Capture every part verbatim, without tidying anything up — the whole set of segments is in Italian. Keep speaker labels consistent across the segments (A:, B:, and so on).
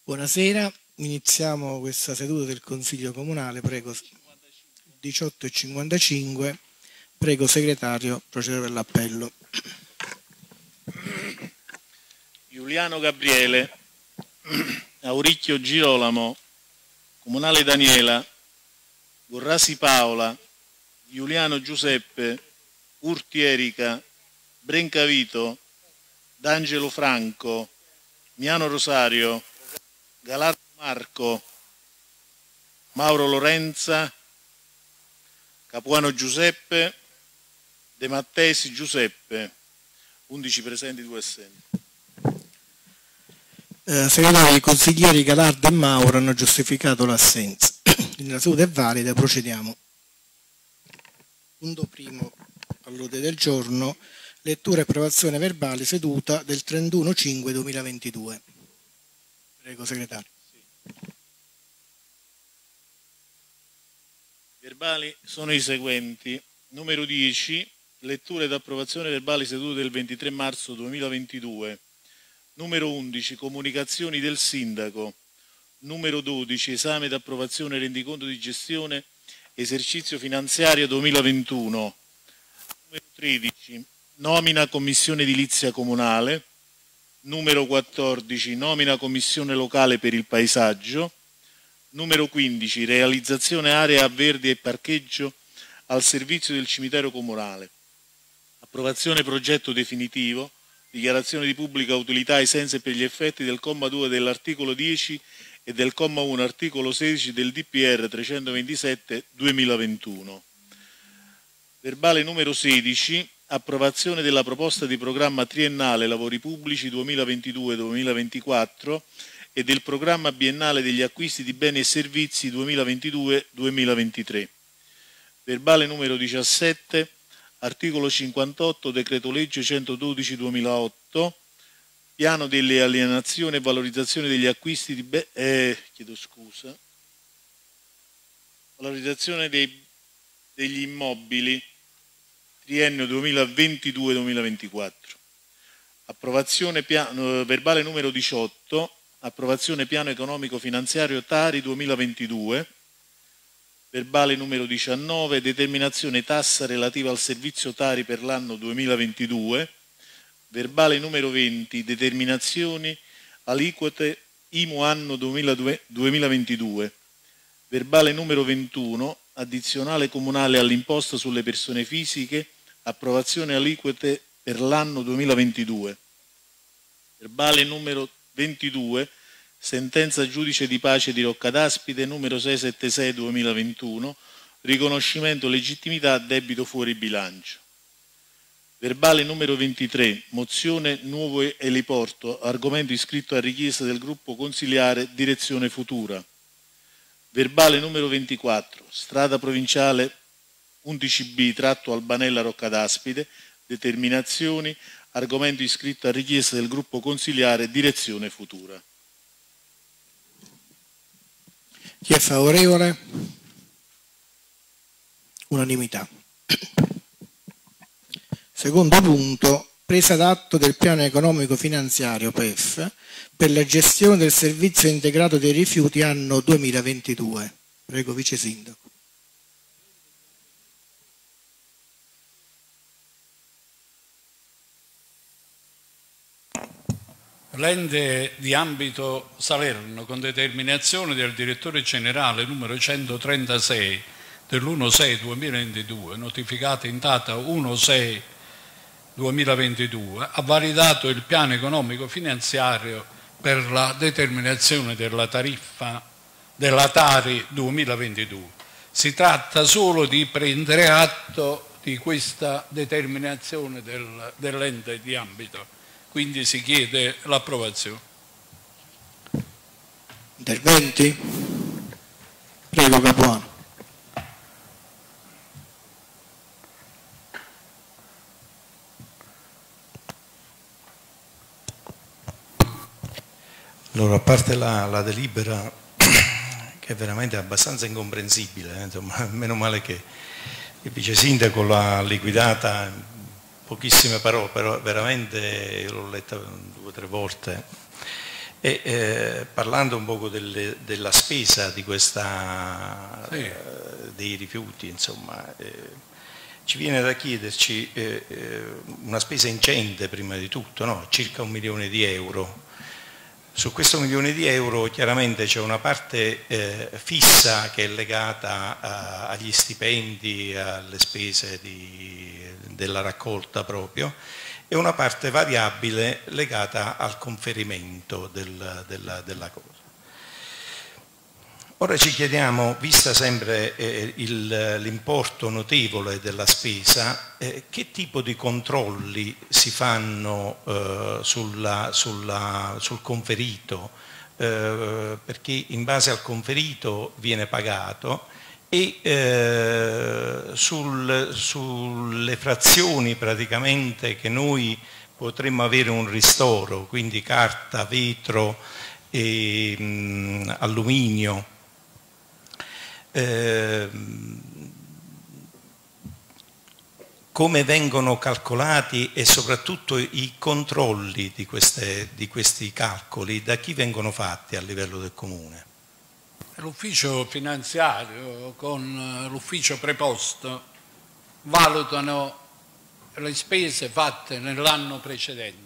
A: Buonasera, iniziamo questa seduta del Consiglio Comunale, prego diciotto e cinquantacinque, prego segretario procedere per l'appello.
B: Giuliano Gabriele, Auricchio Girolamo, Comunale Daniela, Gorrasi Paola, Giuliano Giuseppe, Urti Erika, Brencavito, D'Angelo Franco, Miano Rosario, Galatto Marco, Mauro Lorenza, Capuano Giuseppe, De Mattesi Giuseppe, undici presenti, due assenti.
A: Eh, segretario, i consiglieri Galardo e Mauro hanno giustificato l'assenza. La seduta è valida, procediamo. Punto primo all'ordine del giorno, lettura e approvazione verbale seduta del trentuno cinque duemilaventidue. Prego segretario.
B: Sì. Verbali sono i seguenti. Numero dieci, lettura ed approvazione verbali sedute del ventitré marzo duemilaventidue. Numero undici, comunicazioni del sindaco. Numero dodici, esame ed approvazione rendiconto di gestione esercizio finanziario duemilaventuno. Numero tredici, nomina commissione edilizia comunale. Numero quattordici, nomina commissione locale per il paesaggio. Numero quindici, realizzazione area verdi e parcheggio al servizio del cimitero comunale. Approvazione progetto definitivo, dichiarazione di pubblica utilità ai sensi e per gli effetti del comma due dell'articolo dieci e del comma uno articolo sedici del D P R trecentoventisette duemilaventuno. Verbale numero sedici, approvazione della proposta di programma triennale lavori pubblici duemilaventidue duemilaventiquattro e del programma biennale degli acquisti di beni e servizi duemilaventidue duemilaventitré. Verbale numero diciassette, articolo cinquantotto, decreto legge centododici duemilaotto, piano delle alienazioni e valorizzazione degli acquisti di beni, eh, chiedo scusa, valorizzazione dei, degli immobili, triennio duemilaventidue duemilaventiquattro. Approvazione piano, verbale numero diciotto, approvazione piano economico finanziario Tari duemilaventidue. Verbale numero diciannove, determinazione tassa relativa al servizio Tari per l'anno duemilaventidue. Verbale numero venti, determinazioni aliquote I M U anno duemilaventidue. Verbale numero ventuno, addizionale comunale all'imposta sulle persone fisiche, approvazione aliquote per l'anno duemilaventidue. Verbale numero ventidue, sentenza giudice di pace di Roccadaspide numero seicentosettantasei duemilaventuno, riconoscimento legittimità debito fuori bilancio. Verbale numero ventitré, mozione nuovo eliporto, argomento iscritto a richiesta del gruppo consiliare direzione futura. Verbale numero ventiquattro, strada provinciale undici B tratto Albanella Roccadaspide, determinazioni, argomento iscritto a richiesta del gruppo consiliare direzione futura.
A: Chi è favorevole? Unanimità. Secondo punto, presa d'atto del piano economico finanziario P E F per la gestione del servizio integrato dei rifiuti anno duemilaventidue. Prego Vice Sindaco.
C: L'ente di ambito Salerno, con determinazione del direttore generale numero centotrentasei dell'uno sei duemilaventidue, notificata in data uno sei duemilaventidue, ha validato il piano economico finanziario per la determinazione della tariffa della Tari duemilaventidue. Si tratta solo di prendere atto di questa determinazione del, dell'ente di ambito. Quindi si chiede l'approvazione.
A: Interventi? Prego Capuano.
D: Allora, a parte la, la delibera, che è veramente abbastanza incomprensibile, eh, insomma, meno male che il vice sindaco l'ha liquidata. Pochissime parole, però veramente l'ho letta due o tre volte. E eh, parlando un poco delle, della spesa di questa, sì. eh, dei rifiuti, insomma, eh, ci viene da chiederci eh, eh, una spesa ingente prima di tutto, no? Circa un milione di euro. Su questo milione di euro chiaramente c'è una parte eh, fissa che è legata a, agli stipendi, alle spese di, della raccolta proprio, e una parte variabile legata al conferimento del, della, della cosa. Ora ci chiediamo, vista sempre eh, l'importo notevole della spesa, eh, che tipo di controlli si fanno eh, sulla, sulla, sul conferito, eh, perché in base al conferito viene pagato, e eh, sul, sulle frazioni praticamente che noi potremmo avere un ristoro, quindi carta, vetro e mh, alluminio. Eh, come vengono calcolati e soprattutto i controlli di, queste, di questi calcoli, da chi vengono fatti a livello del comune?
C: L'ufficio finanziario con l'ufficio preposto valutano le spese fatte nell'anno precedente,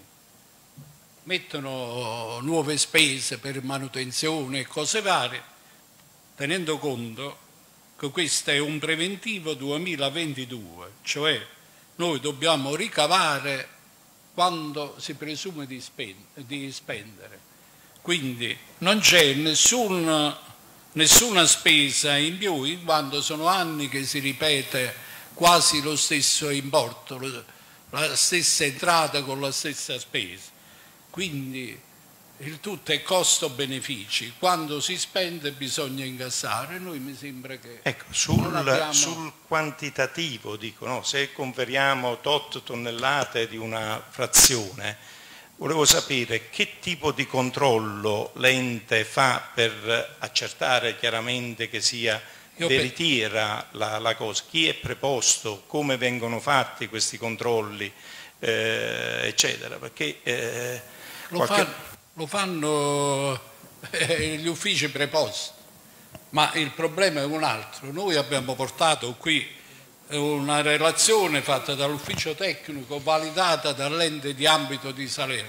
C: mettono nuove spese per manutenzione e cose varie, tenendo conto che questo è un preventivo duemilaventidue, cioè noi dobbiamo ricavare quando si presume di spendere. Quindi non c'è nessun, nessuna spesa in più, in quanto sono anni che si ripete quasi lo stesso importo, la stessa entrata con la stessa spesa. Quindi il tutto è costo-benefici, quando si spende bisogna incassare, noi mi sembra che...
D: Ecco, sul,
C: abbiamo...
D: sul quantitativo, dico, no? Se conferiamo tot tonnellate di una frazione, volevo sapere che tipo di controllo l'ente fa per accertare chiaramente che sia Io veritiera pe... la, la cosa, chi è preposto, come vengono fatti questi controlli, eh, eccetera, perché... Eh,
C: Lo
D: qualche...
C: fanno... Lo fanno eh, gli uffici preposti, ma il problema è un altro. Noi abbiamo portato qui una relazione fatta dall'ufficio tecnico, validata dall'ente di ambito di Salerno,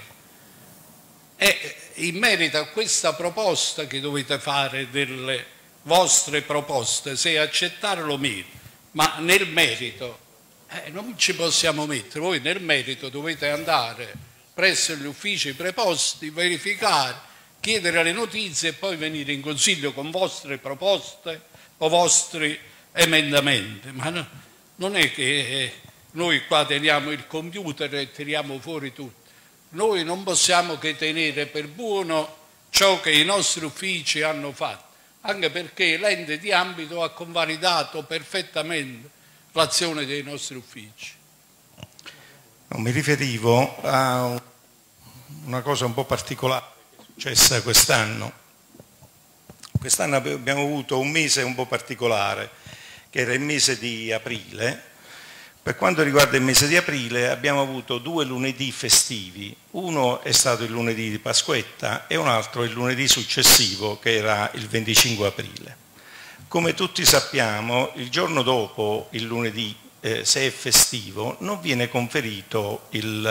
C: e in merito a questa proposta che dovete fare, delle vostre proposte, se accettarlo o meno, ma nel merito eh, non ci possiamo mettere. Voi nel merito dovete andare presso gli uffici preposti, verificare, chiedere le notizie e poi venire in consiglio con vostre proposte o vostri emendamenti. Ma no, non è che noi qua teniamo il computer e tiriamo fuori tutto. Noi non possiamo che tenere per buono ciò che i nostri uffici hanno fatto, anche perché l'ente di ambito ha convalidato perfettamente l'azione dei nostri uffici.
D: No, mi riferivo a una cosa un po' particolare che è successa quest'anno. Quest'anno abbiamo avuto un mese un po' particolare, che era il mese di aprile. Per quanto riguarda il mese di aprile abbiamo avuto due lunedì festivi. Uno è stato il lunedì di Pasquetta e un altro il lunedì successivo, che era il venticinque aprile. Come tutti sappiamo, il giorno dopo il lunedì, Eh, se è festivo, non viene conferito il,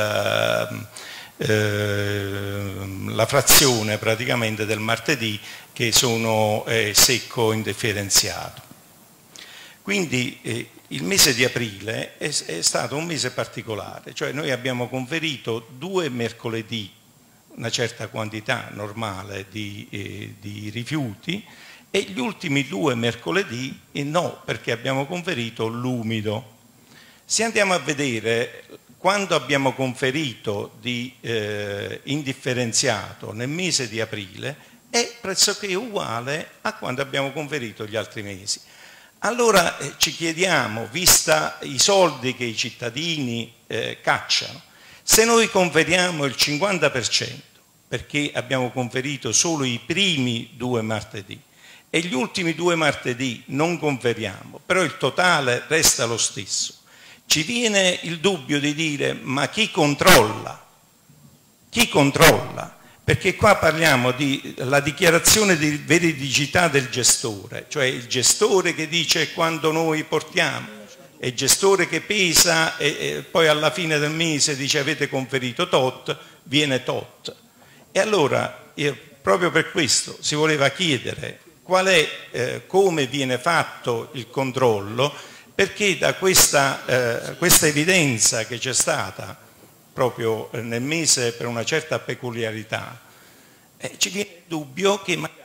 D: eh, la frazione praticamente del martedì, che sono eh, secco indifferenziato. Quindi eh, il mese di aprile è, è stato un mese particolare, cioè noi abbiamo conferito due mercoledì una certa quantità normale di, eh, di rifiuti, e gli ultimi due mercoledì eh, no, perché abbiamo conferito l'umido. Se andiamo a vedere quando abbiamo conferito di eh, indifferenziato nel mese di aprile, è pressoché uguale a quando abbiamo conferito gli altri mesi. Allora eh, ci chiediamo, vista i soldi che i cittadini eh, cacciano, se noi conferiamo il cinquanta per cento, perché abbiamo conferito solo i primi due martedì, e gli ultimi due martedì non conferiamo, però il totale resta lo stesso, ci viene il dubbio di dire: ma chi controlla? Chi controlla? perché qua parliamo di la dichiarazione di veridicità del gestore, cioè il gestore che dice quando noi portiamo, è il gestore che pesa e, e poi alla fine del mese dice avete conferito tot, viene tot. E allora, io, proprio per questo, si voleva chiedere qual è, eh, come viene fatto il controllo, perché da questa, eh, questa evidenza che c'è stata proprio nel mese per una certa peculiarità, eh, ci viene il dubbio che magari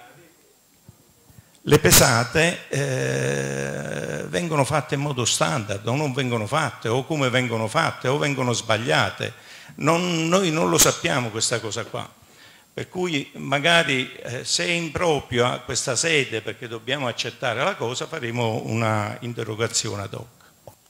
D: le pesate eh, vengono fatte in modo standard o non vengono fatte, o come vengono fatte, o vengono sbagliate. Non, noi non lo sappiamo questa cosa qua. Per cui magari eh, se è improprio a questa sede perché dobbiamo accettare la cosa, faremo una interrogazione ad hoc.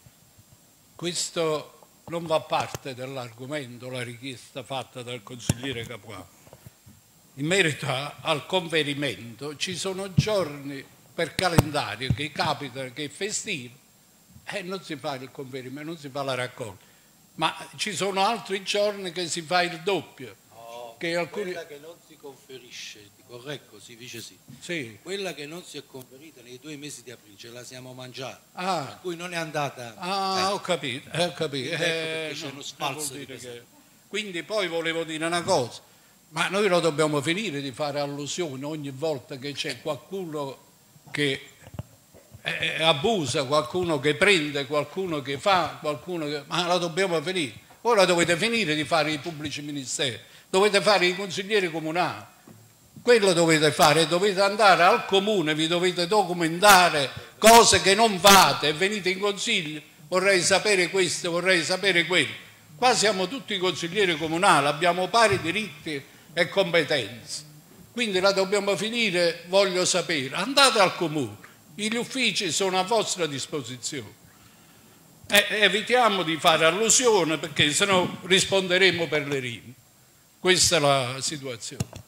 C: Questo non fa parte dell'argomento, la richiesta fatta dal consigliere Capuano. In merito al conferimento ci sono giorni per calendario che capita che è festivo e non si fa il conferimento, non si fa la raccolta, ma ci sono altri giorni che si fa il doppio.
E: No,
C: che alcuni...
E: quella che non si conferisce, corretto, si dice sì.
C: sì.
E: Quella che non si è conferita nei due mesi di aprile ce la siamo mangiata,
C: ah.
E: per cui non è andata.
C: Ah, eh. ho capito, ho capito.
E: Eh,
C: ecco
E: c'è uno sfalso di
C: che... Quindi poi volevo dire una cosa, ma noi lo dobbiamo finire di fare allusione ogni volta che c'è qualcuno che eh, abusa, qualcuno che prende, qualcuno che fa, qualcuno che... ma la dobbiamo finire. Voi la dovete finire di fare i pubblici ministeri, dovete fare i consiglieri comunali. Quello dovete fare, dovete andare al comune, vi dovete documentare cose che non fate e venite in consiglio, vorrei sapere questo, vorrei sapere quello. Qua siamo tutti consiglieri comunali, abbiamo pari diritti e competenze, quindi la dobbiamo finire, voglio sapere. Andate al comune, gli uffici sono a vostra disposizione. E evitiamo di fare allusione perché sennò risponderemo per le rime. Questa è la situazione.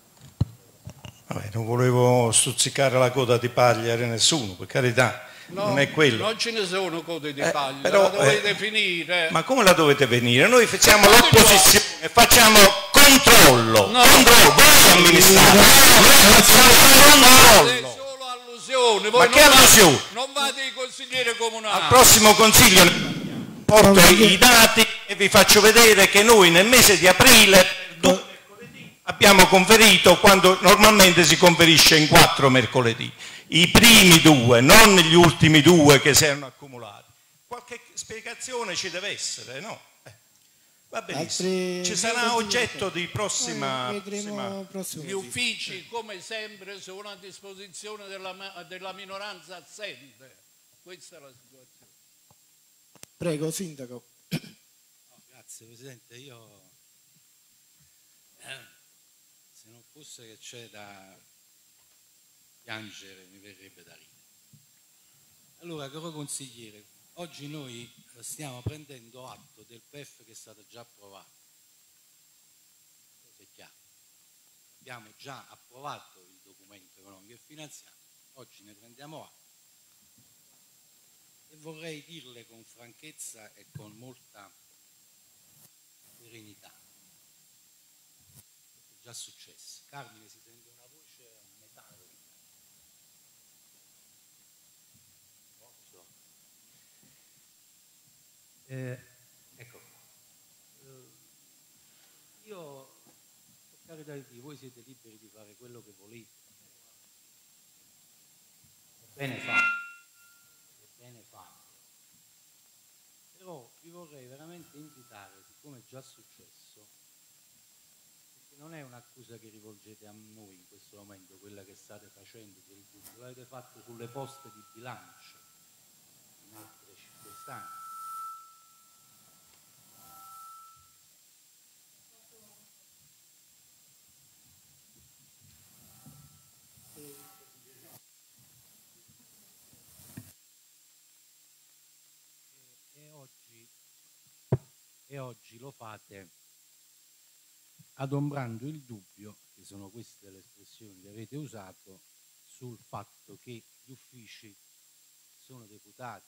D: Vabbè, non volevo stuzzicare la coda di paglia a nessuno, per carità,
C: no,
D: non è quello.
C: Non ce ne sono code di
D: eh,
C: paglia,
D: però,
C: la dovete
D: eh,
C: finire.
D: Ma come la dovete venire? Noi facciamo l'opposizione, facciamo controllo,
C: no.
D: controllo, voi amministrate, noi facciamo controllo.
C: Solo allusione,
D: ma che allusione?
C: Non fate i consiglieri comunali.
D: Al prossimo consiglio porto i dati e vi faccio vedere che noi nel mese di aprile abbiamo conferito quando normalmente si conferisce in quattro mercoledì, i primi due, non gli ultimi due che si erano accumulati. Qualche spiegazione ci deve essere, no? Eh, va benissimo. Altri... Ci sarà oggetto di prossima... prossima...
C: Gli uffici, come sempre, sono a disposizione della, della minoranza assente. Questa è la situazione.
A: Prego, Sindaco.
E: No, grazie, Presidente. Io... Eh. Se non fosse che c'è da piangere, mi verrebbe da ridere. Allora, caro consigliere, oggi noi stiamo prendendo atto del P E F che è stato già approvato. Questo è chiaro. Abbiamo già approvato il documento economico e finanziario, oggi ne prendiamo atto. E vorrei dirle con franchezza e con molta serenità. Già successo. Carmine, si sente una voce a metallo. Non so. Eh, ecco qua. Eh, io, per carità di Dio, voi siete liberi di fare quello che volete. È bene fatto. È bene fatto. Però vi vorrei veramente invitare, siccome è già successo, non è un'accusa che rivolgete a noi in questo momento, quella che state facendo del dubbio, l'avete fatto sulle poste di bilancio, in altre circostanze. E, e, oggi, e oggi lo fate adombrando il dubbio, che sono queste le espressioni che avete usato, sul fatto che gli uffici sono deputati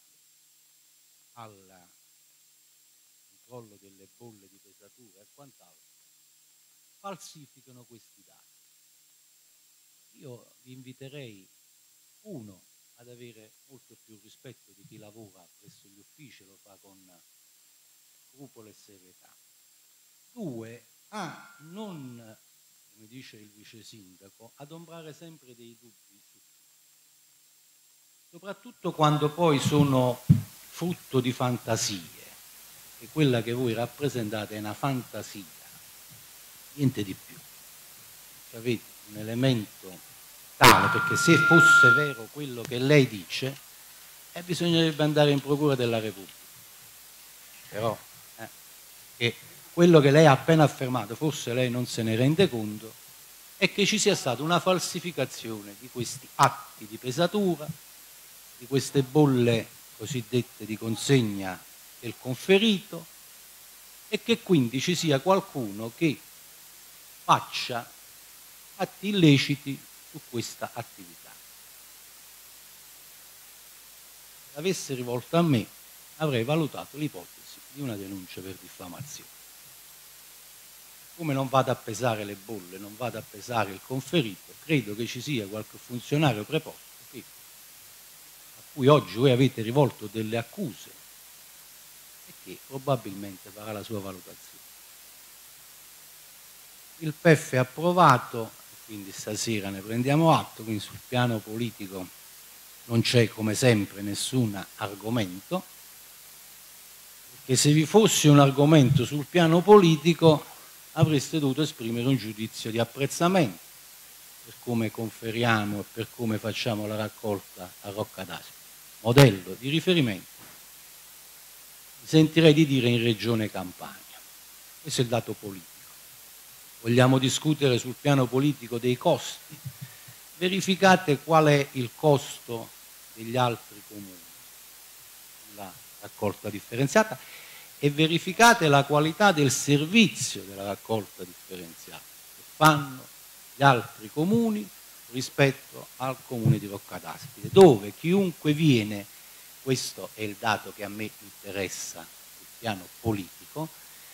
E: al controllo delle bolle di pesatura e quant'altro falsificano questi dati. Io vi inviterei, uno, ad avere molto più rispetto di chi lavora presso gli uffici, lo fa con scrupolo e serietà. Due, a non, come dice il vice sindaco, adombrare sempre dei dubbi su tutto. Soprattutto quando poi sono frutto di fantasie, e quella che voi rappresentate è una fantasia, niente di più. Cioè, avete un elemento tale, perché se fosse vero quello che lei dice, eh, bisognerebbe andare in procura della Repubblica. Però eh, che quello che lei ha appena affermato, forse lei non se ne rende conto, è che ci sia stata una falsificazione di questi atti di pesatura, di queste bolle cosiddette di consegna del conferito, e che quindi ci sia qualcuno che faccia atti illeciti su questa attività. Se avesse rivolto a me, avrei valutato l'ipotesi di una denuncia per diffamazione. Come non vado a pesare le bolle, non vado a pesare il conferito, credo che ci sia qualche funzionario preposto che, a cui oggi voi avete rivolto delle accuse e che probabilmente farà la sua valutazione. Il P E F è approvato, quindi stasera ne prendiamo atto, quindi sul piano politico non c'è come sempre nessun argomento, perché se vi fosse un argomento sul piano politico avreste dovuto esprimere un giudizio di apprezzamento per come conferiamo e per come facciamo la raccolta a Rocca d'Aspri, modello di riferimento, mi sentirei di dire, in Regione Campania. Questo è il dato politico. Vogliamo discutere sul piano politico dei costi? Verificate qual è il costo degli altri comuni, la raccolta differenziata, e verificate la qualità del servizio della raccolta differenziata che fanno gli altri comuni rispetto al comune di Rocca d'Aspri, dove chiunque viene, questo è il dato che a me interessa sul piano politico,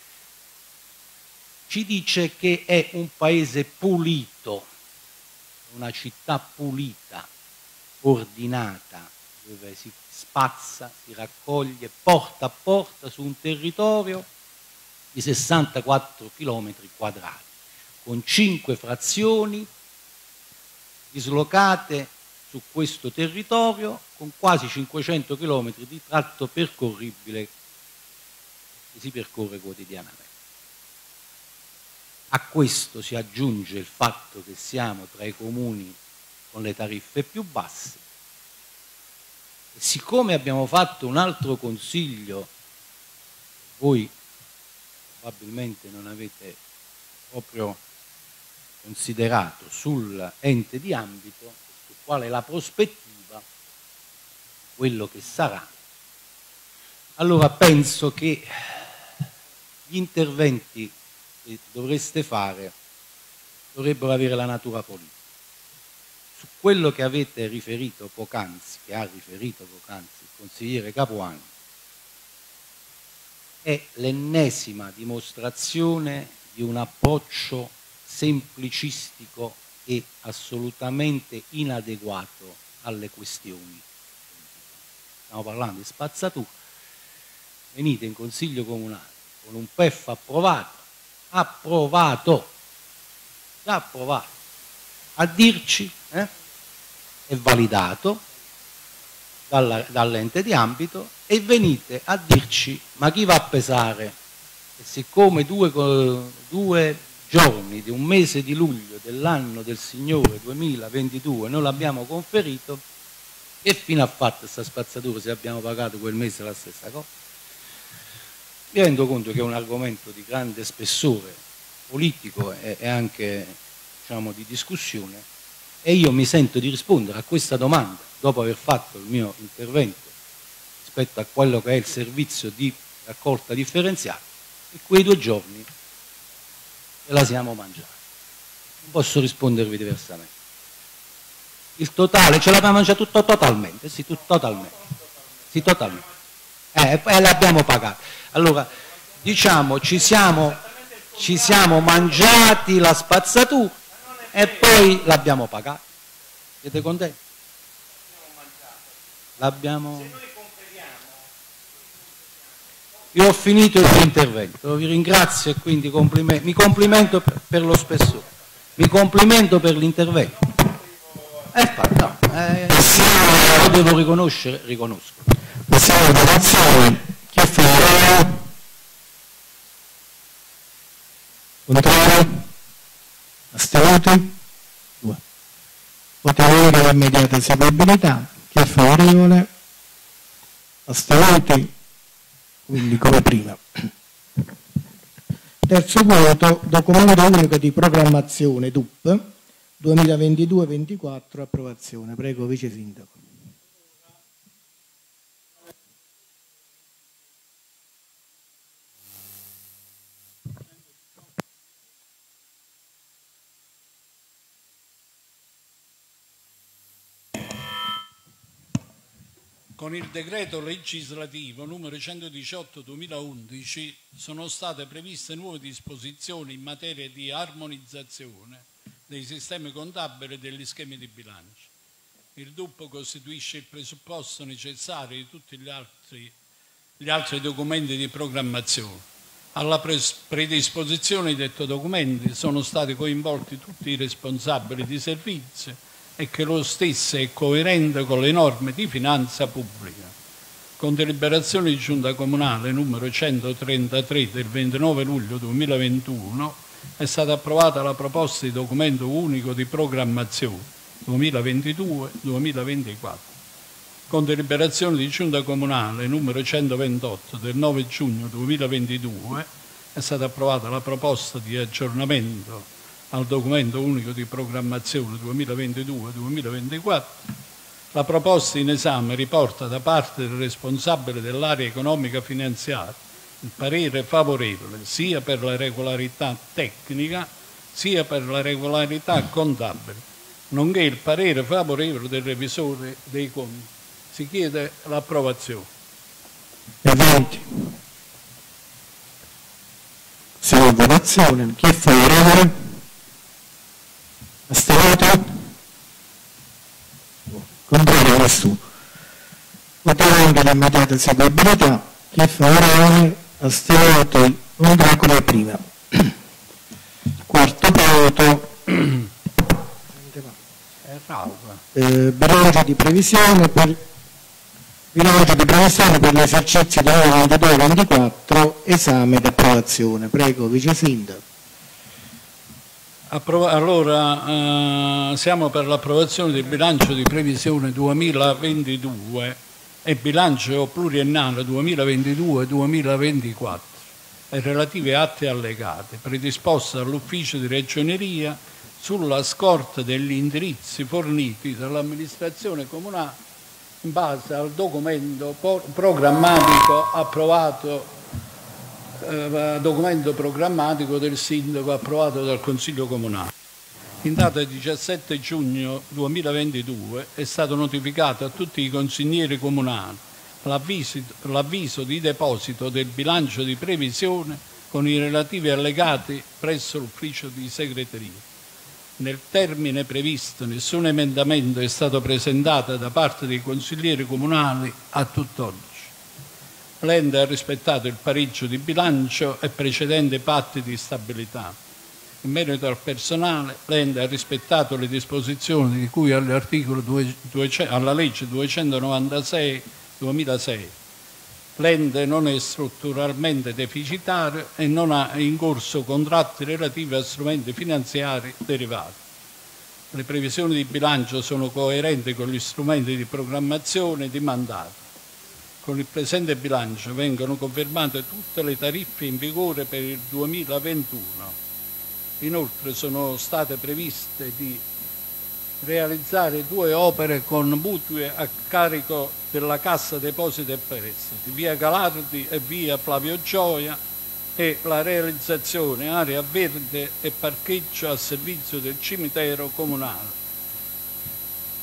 E: ci dice che è un paese pulito, una città pulita, ordinata, dove si spazza, si raccoglie porta a porta su un territorio di sessantaquattro chilometri quadrati, con cinque frazioni dislocate su questo territorio, con quasi cinquecento chilometri di tratto percorribile che si percorre quotidianamente. A questo si aggiunge il fatto che siamo tra i comuni con le tariffe più basse, e siccome abbiamo fatto un altro consiglio, voi probabilmente non avete proprio considerato, sull'ente di ambito, su quale è la prospettiva, quello che sarà, allora penso che gli interventi che dovreste fare dovrebbero avere la natura politica. Su quello che avete riferito poc'anzi, che ha riferito poc'anzi il consigliere Capuano, è l'ennesima dimostrazione di un approccio semplicistico e assolutamente inadeguato alle questioni. Stiamo parlando di spazzatura, venite in consiglio comunale con un P E F approvato, approvato, già approvato, a dirci, eh, è validato dall'ente di ambito, e venite a dirci ma chi va a pesare? E siccome due, due giorni di un mese di luglio dell'anno del Signore duemilaventidue non l'abbiamo conferito, che fine ha fatto questa spazzatura se abbiamo pagato quel mese la stessa cosa? Mi rendo conto che è un argomento di grande spessore politico e, e anche, diciamo, di discussione, e io mi sento di rispondere a questa domanda dopo aver fatto il mio intervento rispetto a quello che è il servizio di raccolta differenziata, e quei due giorni ce la siamo mangiati. Non posso rispondervi diversamente. Il totale ce l'abbiamo mangiato tutto totalmente, sì, tutto totalmente. Sì, totalmente. Eh, e l'abbiamo pagato. Allora, diciamo, ci siamo, ci siamo mangiati la spazzatura e poi l'abbiamo pagata. Siete contenti? L'abbiamo... Io ho finito il mio intervento, vi ringrazio e quindi complimento, mi complimento per, per lo spessore, mi complimento per l'intervento. Eh, no, eh, lo devo riconoscere, riconosco.
A: Passiamo alla votazione. Chi è favorevole? Contrario? Astenuti? Due. Votare per immediata eseguibilità. Chi è favorevole? Astenuti? Quindi come prima. Terzo voto, documento unico di programmazione D U P duemilaventidue ventiquattro, approvazione. Prego, Vice Sindaco.
C: Con il decreto legislativo numero centodiciotto duemilaundici sono state previste nuove disposizioni in materia di armonizzazione dei sistemi contabili e degli schemi di bilancio. Il D U P costituisce il presupposto necessario di tutti gli altri, gli altri documenti di programmazione. Alla predisposizione di detto documenti sono stati coinvolti tutti i responsabili di servizio e che lo stesso è coerente con le norme di finanza pubblica. Con deliberazione di Giunta Comunale numero centotrentatré del ventinove luglio duemilaventuno è stata approvata la proposta di documento unico di programmazione duemilaventidue duemilaventiquattro. Con deliberazione di Giunta Comunale numero centoventotto del nove giugno duemilaventidue è stata approvata la proposta di aggiornamento al documento unico di programmazione duemilaventidue duemilaventiquattro. La proposta in esame riporta da parte del responsabile dell'area economica finanziaria il parere favorevole sia per la regolarità tecnica sia per la regolarità contabile, nonché il parere favorevole del revisore dei conti. Si chiede l'approvazione.
A: Avanti. Siamo in votazione. Chi è favorevole? Astenuto? Contrario nessuno. Votiamo anche l'immediata eseguibilità. Chi è favorevole? Astenuto? Non dà come prima. Quarto voto. Eh, bilancio di previsione per bilancio di previsione per l'esercizio duemilaventidue ventiquattro, esame ed approvazione. Prego, Vice Sindaco.
C: Allora, eh, siamo per l'approvazione del bilancio di previsione duemilaventidue e bilancio pluriennale duemilaventidue duemilaventiquattro e relative atti allegati, predisposti dall'Ufficio di Ragioneria sulla scorta degli indirizzi forniti dall'amministrazione comunale in base al documento programmatico approvato Eh, documento programmatico del sindaco approvato dal Consiglio Comunale. In data diciassette giugno duemilaventidue è stato notificato a tutti i consiglieri comunali l'avviso, l'avviso di deposito del bilancio di previsione con i relativi allegati presso l'ufficio di segreteria. Nel termine previsto nessun emendamento è stato presentato da parte dei consiglieri comunali a tutt'oggi. L'ente ha rispettato il pareggio di bilancio e precedenti patti di stabilità. In merito al personale, l'ente ha rispettato le disposizioni di cui all'articolo duecento, alla legge duecentonovantasei duemilasei. L'ente non è strutturalmente deficitario e non ha in corso contratti relativi a strumenti finanziari derivati. Le previsioni di bilancio sono coerenti con gli strumenti di programmazione e di mandato. Con il presente bilancio vengono confermate tutte le tariffe in vigore per il duemilaventuno. Inoltre sono state previste di realizzare due opere con mutui a carico della Cassa Depositi e Prestiti, via Galardi e via Flavio Gioia, e la realizzazione area verde e parcheggio a servizio del cimitero comunale.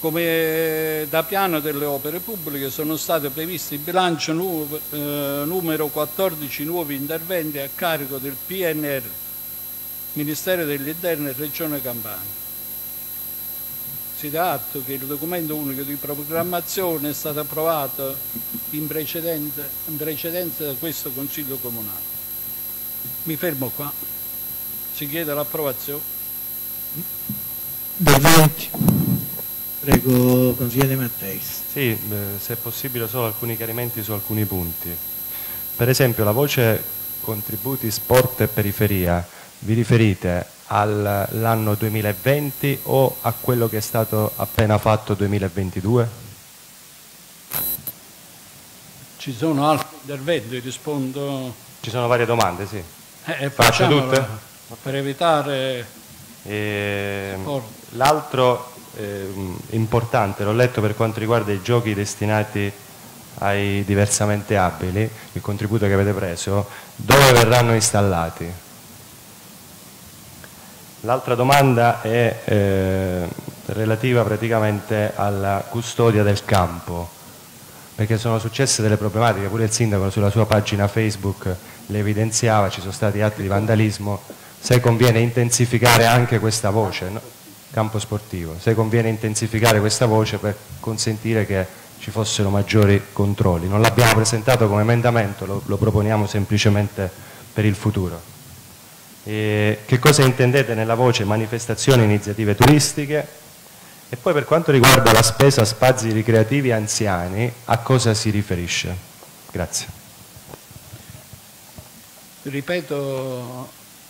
C: Come da piano delle opere pubbliche sono state previste in bilancio nu- eh, numero quattordici nuovi interventi a carico del P N R, Ministero degli Interni e Regione Campania. Si dà atto che il documento unico di programmazione è stato approvato in, precedente, in precedenza da questo Consiglio Comunale. Mi fermo qua. Si chiede l'approvazione.
A: Benvenuti. Prego, consigliere Matteis.
F: Sì, eh, se è possibile solo alcuni chiarimenti su alcuni punti. Per esempio la voce contributi sport e periferia, vi riferite all'anno duemilaventi o a quello che è stato appena fatto duemilaventidue?
C: Ci sono altri interventi, rispondo...
F: Ci sono varie domande, sì.
C: Eh,
F: Faccio tutte?
C: Per evitare...
F: E... L'altro eh, importante, l'ho letto per quanto riguarda i giochi destinati ai diversamente abili, il contributo che avete preso, dove verranno installati? L'altra domanda è eh, relativa praticamente alla custodia del campo, perché sono successe delle problematiche, pure il sindaco sulla sua pagina Facebook le evidenziava, ci sono stati atti di vandalismo, se conviene intensificare anche questa voce, no? Campo sportivo, se conviene intensificare questa voce per consentire che ci fossero maggiori controlli. Non l'abbiamo presentato come emendamento, lo, lo proponiamo semplicemente per il futuro. E che cosa intendete nella voce manifestazioni e iniziative turistiche? E poi per quanto riguarda la spesa spazi ricreativi anziani, a cosa si riferisce? Grazie.
C: Ripeto,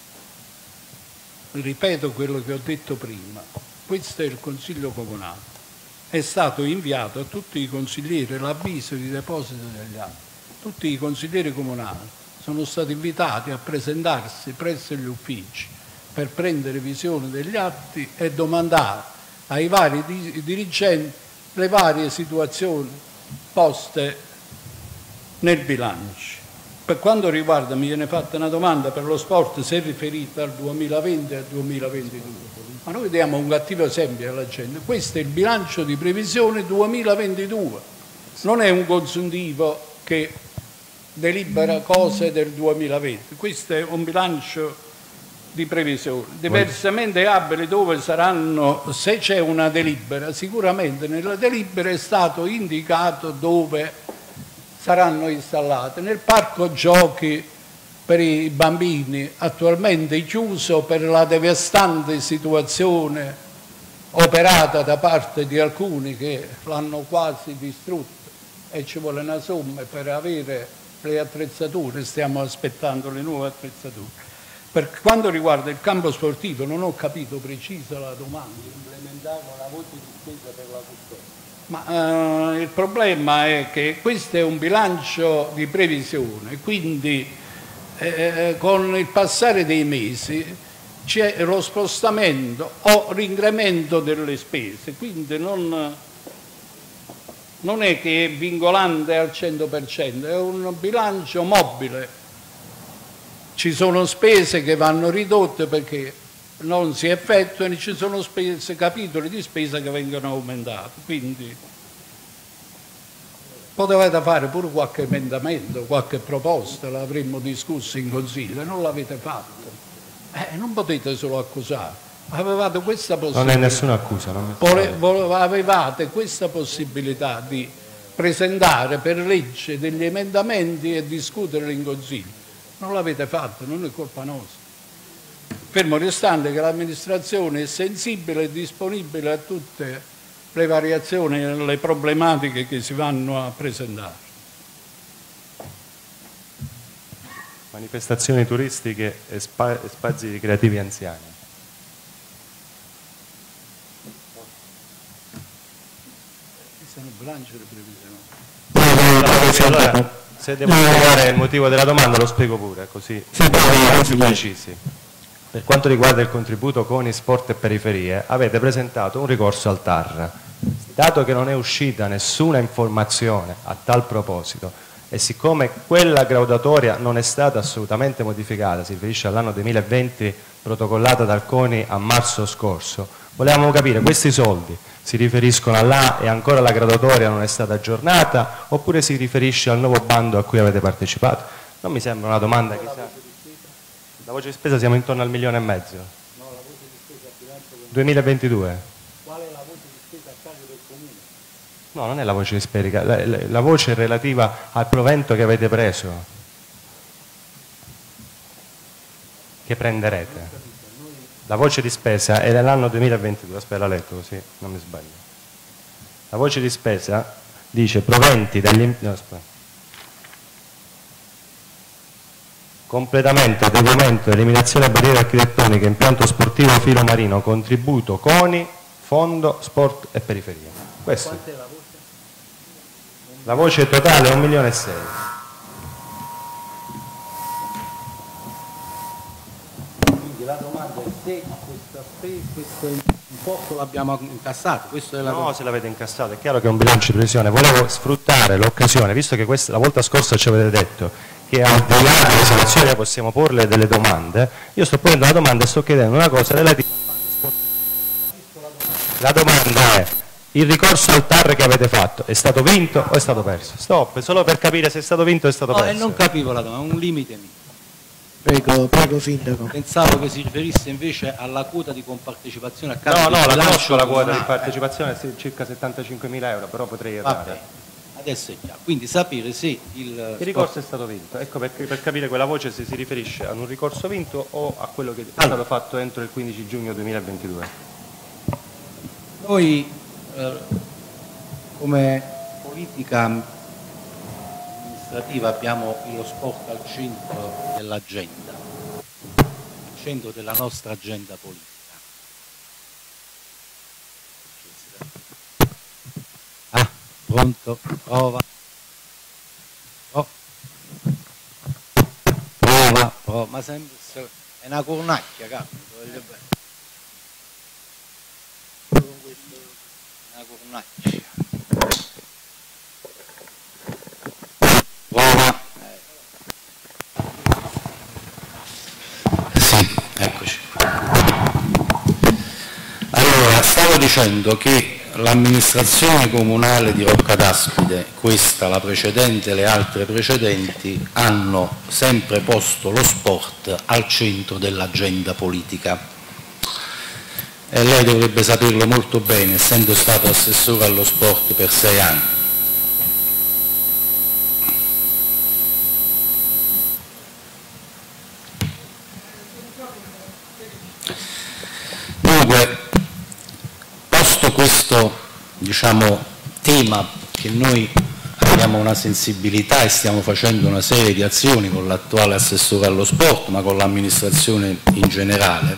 C: ripeto quello che ho detto prima. Questo è il Consiglio Comunale. È stato inviato a tutti i consiglieri l'avviso di deposito degli atti. Tutti i consiglieri comunali sono stati invitati a presentarsi presso gli uffici per prendere visione degli atti e domandare ai vari dirigenti le varie situazioni poste nel bilancio. Per quanto riguarda, mi viene fatta una domanda per lo sport, se è riferita al duemilaventi e al duemilaventidue. Ma noi diamo un cattivo esempio alla gente. Questo è il bilancio di previsione duemilaventidue, non è un consuntivo che delibera cose del duemilaventi. Questo è un bilancio di previsione. Diversamente abili dove saranno, se c'è una delibera, sicuramente nella delibera è stato indicato dove saranno installate. Nel parco giochi per i bambini, attualmente chiuso per la devastante situazione operata da parte di alcuni che l'hanno quasi distrutto, e ci vuole una somma per avere le attrezzature, stiamo aspettando le nuove attrezzature. Per quanto riguarda il campo sportivo non ho capito precisa la domanda, implementare la voce di spesa per la custodia. Ma eh, il problema è che questo è un bilancio di previsione, quindi eh, con il passare dei mesi c'è lo spostamento o l'incremento delle spese, quindi non... non è che è vincolante al cento per cento, è un bilancio mobile. Ci sono spese che vanno ridotte perché non si effettuano, ci sono spese, capitoli di spesa che vengono aumentati. Quindi potevate fare pure qualche emendamento, qualche proposta, l'avremmo discusso in Consiglio, non l'avete fatto. Eh, non potete solo accusare. Avevate questa possibilità.
F: Non è nessuna accusa. Non
C: è... Avevate questa possibilità di presentare per legge degli emendamenti e discuterli in Consiglio. Non l'avete fatto, non è colpa nostra. Fermo restando che l'amministrazione è sensibile e disponibile a tutte le variazioni e le problematiche che si vanno a presentare.
F: Manifestazioni turistiche e, spa... e spazi ricreativi anziani.
C: Bilancio di previsione.
F: Allora, se devo spiegare il motivo della domanda lo spiego pure, così siamo più precisi. Per quanto riguarda il contributo con i sport e periferie, avete presentato un ricorso al T A R. Dato che non è uscita nessuna informazione a tal proposito e siccome quella graduatoria non è stata assolutamente modificata, si riferisce all'anno duemilaventi protocollata dal CONI a marzo scorso, Volevamo capire, questi soldi si riferiscono a là e ancora la graduatoria non è stata aggiornata, oppure si riferisce al nuovo bando a cui avete partecipato? Non mi sembra una domanda chissà. La voce di spesa siamo intorno al milione e mezzo.
E: No, la voce di spesa a bilancio
F: duemilaventidue.
E: Qual è la voce di spesa a carico del comune?
F: No, non è la voce di spesa, la, la, la voce è relativa al provento che avete preso, che prenderete. La voce di spesa è dell'anno duemilaventidue, aspetta, la letto così non mi sbaglio. La voce di spesa dice proventi dagli... No, aspetta. Completamento, adeguamento, eliminazione barriere architettoniche, impianto sportivo filo marino, contributo, CONI, fondo, sport e periferia. Questo.
E: Quanto è la voce?
F: La voce totale è un milione e sei.
E: Quindi la domanda è se questa spesa, questo importo l'abbiamo incassato. Questo è la
F: No,
E: domanda.
F: se l'avete incassato, è chiaro che è un bilancio di previsione. Volevo sfruttare l'occasione, visto che questa, la volta scorsa ci avete detto che al di là delle situazioni possiamo porle delle domande, io sto ponendo una domanda e sto chiedendo una cosa relativa al bando sportivo. La domanda è: il ricorso al T A R che avete fatto è stato vinto o è stato perso? Stop, solo per capire se è stato vinto o è stato
E: No,
F: perso.
E: e non capivo la domanda, è un limite mio.
A: Prego, prego Sindaco.
E: Pensavo che si riferisse invece alla quota di compartecipazione a
F: No,
E: carico
F: no,
E: del
F: la
E: bilancio
F: conosco la quota di
E: comunale.
F: partecipazione, è circa settantacinquemila euro, però potrei
E: Va
F: errare.
E: bene, adesso è chiaro. Quindi sapere se il...
F: Il ricorso è stato vinto, ecco perché, per capire quella voce se si riferisce ad un ricorso vinto o a quello che è
E: Allora.
F: stato fatto entro il quindici giugno duemilaventidue.
E: Noi eh, come politica amministrativa abbiamo lo sport al centro dell'agenda, al centro della nostra agenda politica. Ah, pronto? Prova. Oh. Prova, prova. Ma sembra è una cornacchia, capo. Voglio bene. Una cornacchia. Prova. Sì, eccoci. Allora, stavo dicendo che l'amministrazione comunale di Rocca d'Aspide, questa, la precedente e le altre precedenti, hanno sempre posto lo sport al centro dell'agenda politica. E lei dovrebbe saperlo molto bene, essendo stato assessore allo sport per sei anni. Dunque, posto questo, diciamo, tema che noi abbiamo una sensibilità e stiamo facendo una serie di azioni con l'attuale assessore allo sport, ma con l'amministrazione in generale,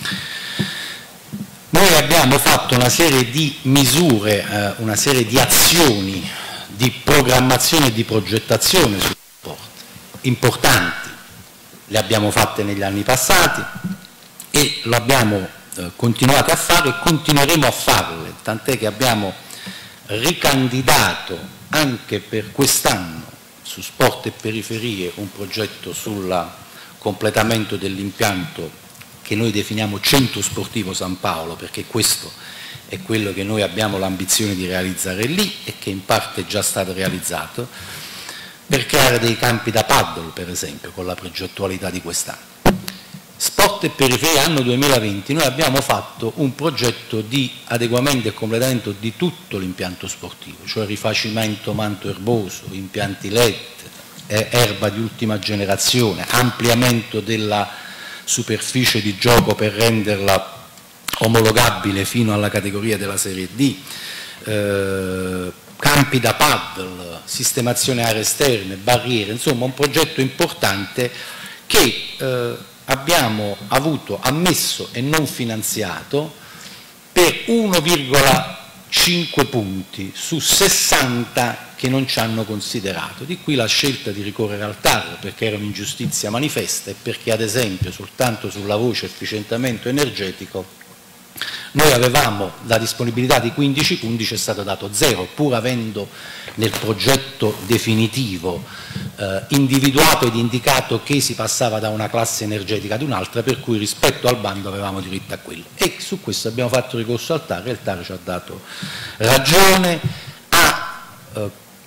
E: noi abbiamo fatto una serie di misure, eh, una serie di azioni di programmazione e di progettazione sul sport, importanti, le abbiamo fatte negli anni passati e lo abbiamo eh, continuato a fare e continueremo a farle, tant'è che abbiamo ricandidato anche per quest'anno su sport e periferie un progetto sul completamento dell'impianto che noi definiamo Centro Sportivo San Paolo, perché questo è quello che noi abbiamo l'ambizione di realizzare lì e che in parte è già stato realizzato, per creare dei campi da paddle, per esempio, con la progettualità di quest'anno. Sport e periferie anno duemilaventi, noi abbiamo fatto un progetto di adeguamento e completamento di tutto l'impianto sportivo, cioè rifacimento manto erboso, impianti L E D, erba di ultima generazione, ampliamento della superficie di gioco per renderla omologabile fino alla categoria della Serie D, eh, campi da paddle, sistemazione aree esterne, barriere, insomma un progetto importante che eh, abbiamo avuto ammesso e non finanziato per uno virgola cinque punti su sessanta che non ci hanno considerato. Di qui la scelta di ricorrere al T A R, perché era un'ingiustizia manifesta e perché ad esempio soltanto sulla voce efficientamento energetico Noi avevamo la disponibilità di quindici punti, ci è stato dato zero, pur avendo nel progetto definitivo eh, individuato ed indicato che si passava da una classe energetica ad un'altra, per cui rispetto al bando avevamo diritto a quello. E su questo abbiamo fatto ricorso al T A R e il T A R ci ha dato ragione, ha eh,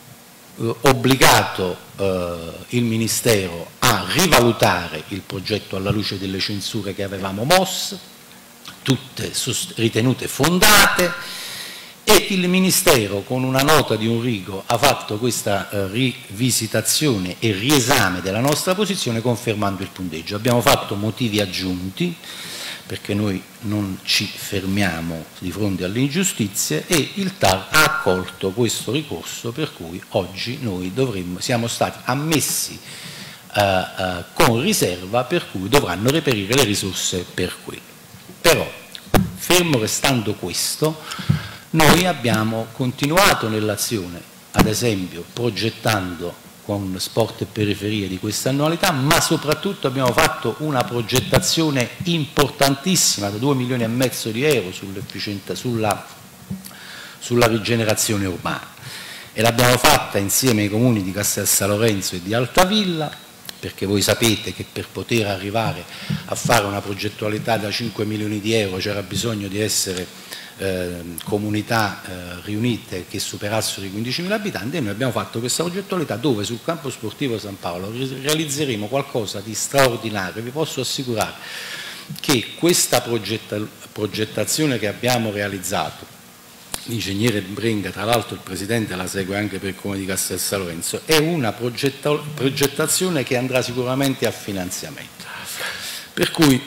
E: obbligato eh, il Ministero a rivalutare il progetto alla luce delle censure che avevamo mosso, tutte ritenute fondate, e il Ministero con una nota di un rigo ha fatto questa eh, rivisitazione e riesame della nostra posizione confermando il punteggio. Abbiamo fatto motivi aggiunti perché noi non ci fermiamo di fronte alle ingiustizie e il T A R ha accolto questo ricorso, per cui oggi noi dovremmo, siamo stati ammessi eh, eh, con riserva, per cui dovranno reperire le risorse per quello. Però, fermo restando questo, noi abbiamo continuato nell'azione, ad esempio progettando con sport e periferie di questa annualità, ma soprattutto abbiamo fatto una progettazione importantissima da due milioni e mezzo di euro sulla, sulla rigenerazione urbana, e l'abbiamo fatta insieme ai comuni di Castel San Lorenzo e di Altavilla, perché voi sapete che per poter arrivare a fare una progettualità da cinque milioni di euro c'era bisogno di essere eh, comunità eh, riunite che superassero i quindicimila abitanti, e noi abbiamo fatto questa progettualità dove sul campo sportivo San Paolo realizzeremo qualcosa di straordinario. Vi posso assicurare che questa progetta, progettazione che abbiamo realizzato, l'ingegnere Brenga, tra l'altro il Presidente la segue anche per il Comune di Castel San Lorenzo, è una progetta, progettazione che andrà sicuramente a finanziamento. Per cui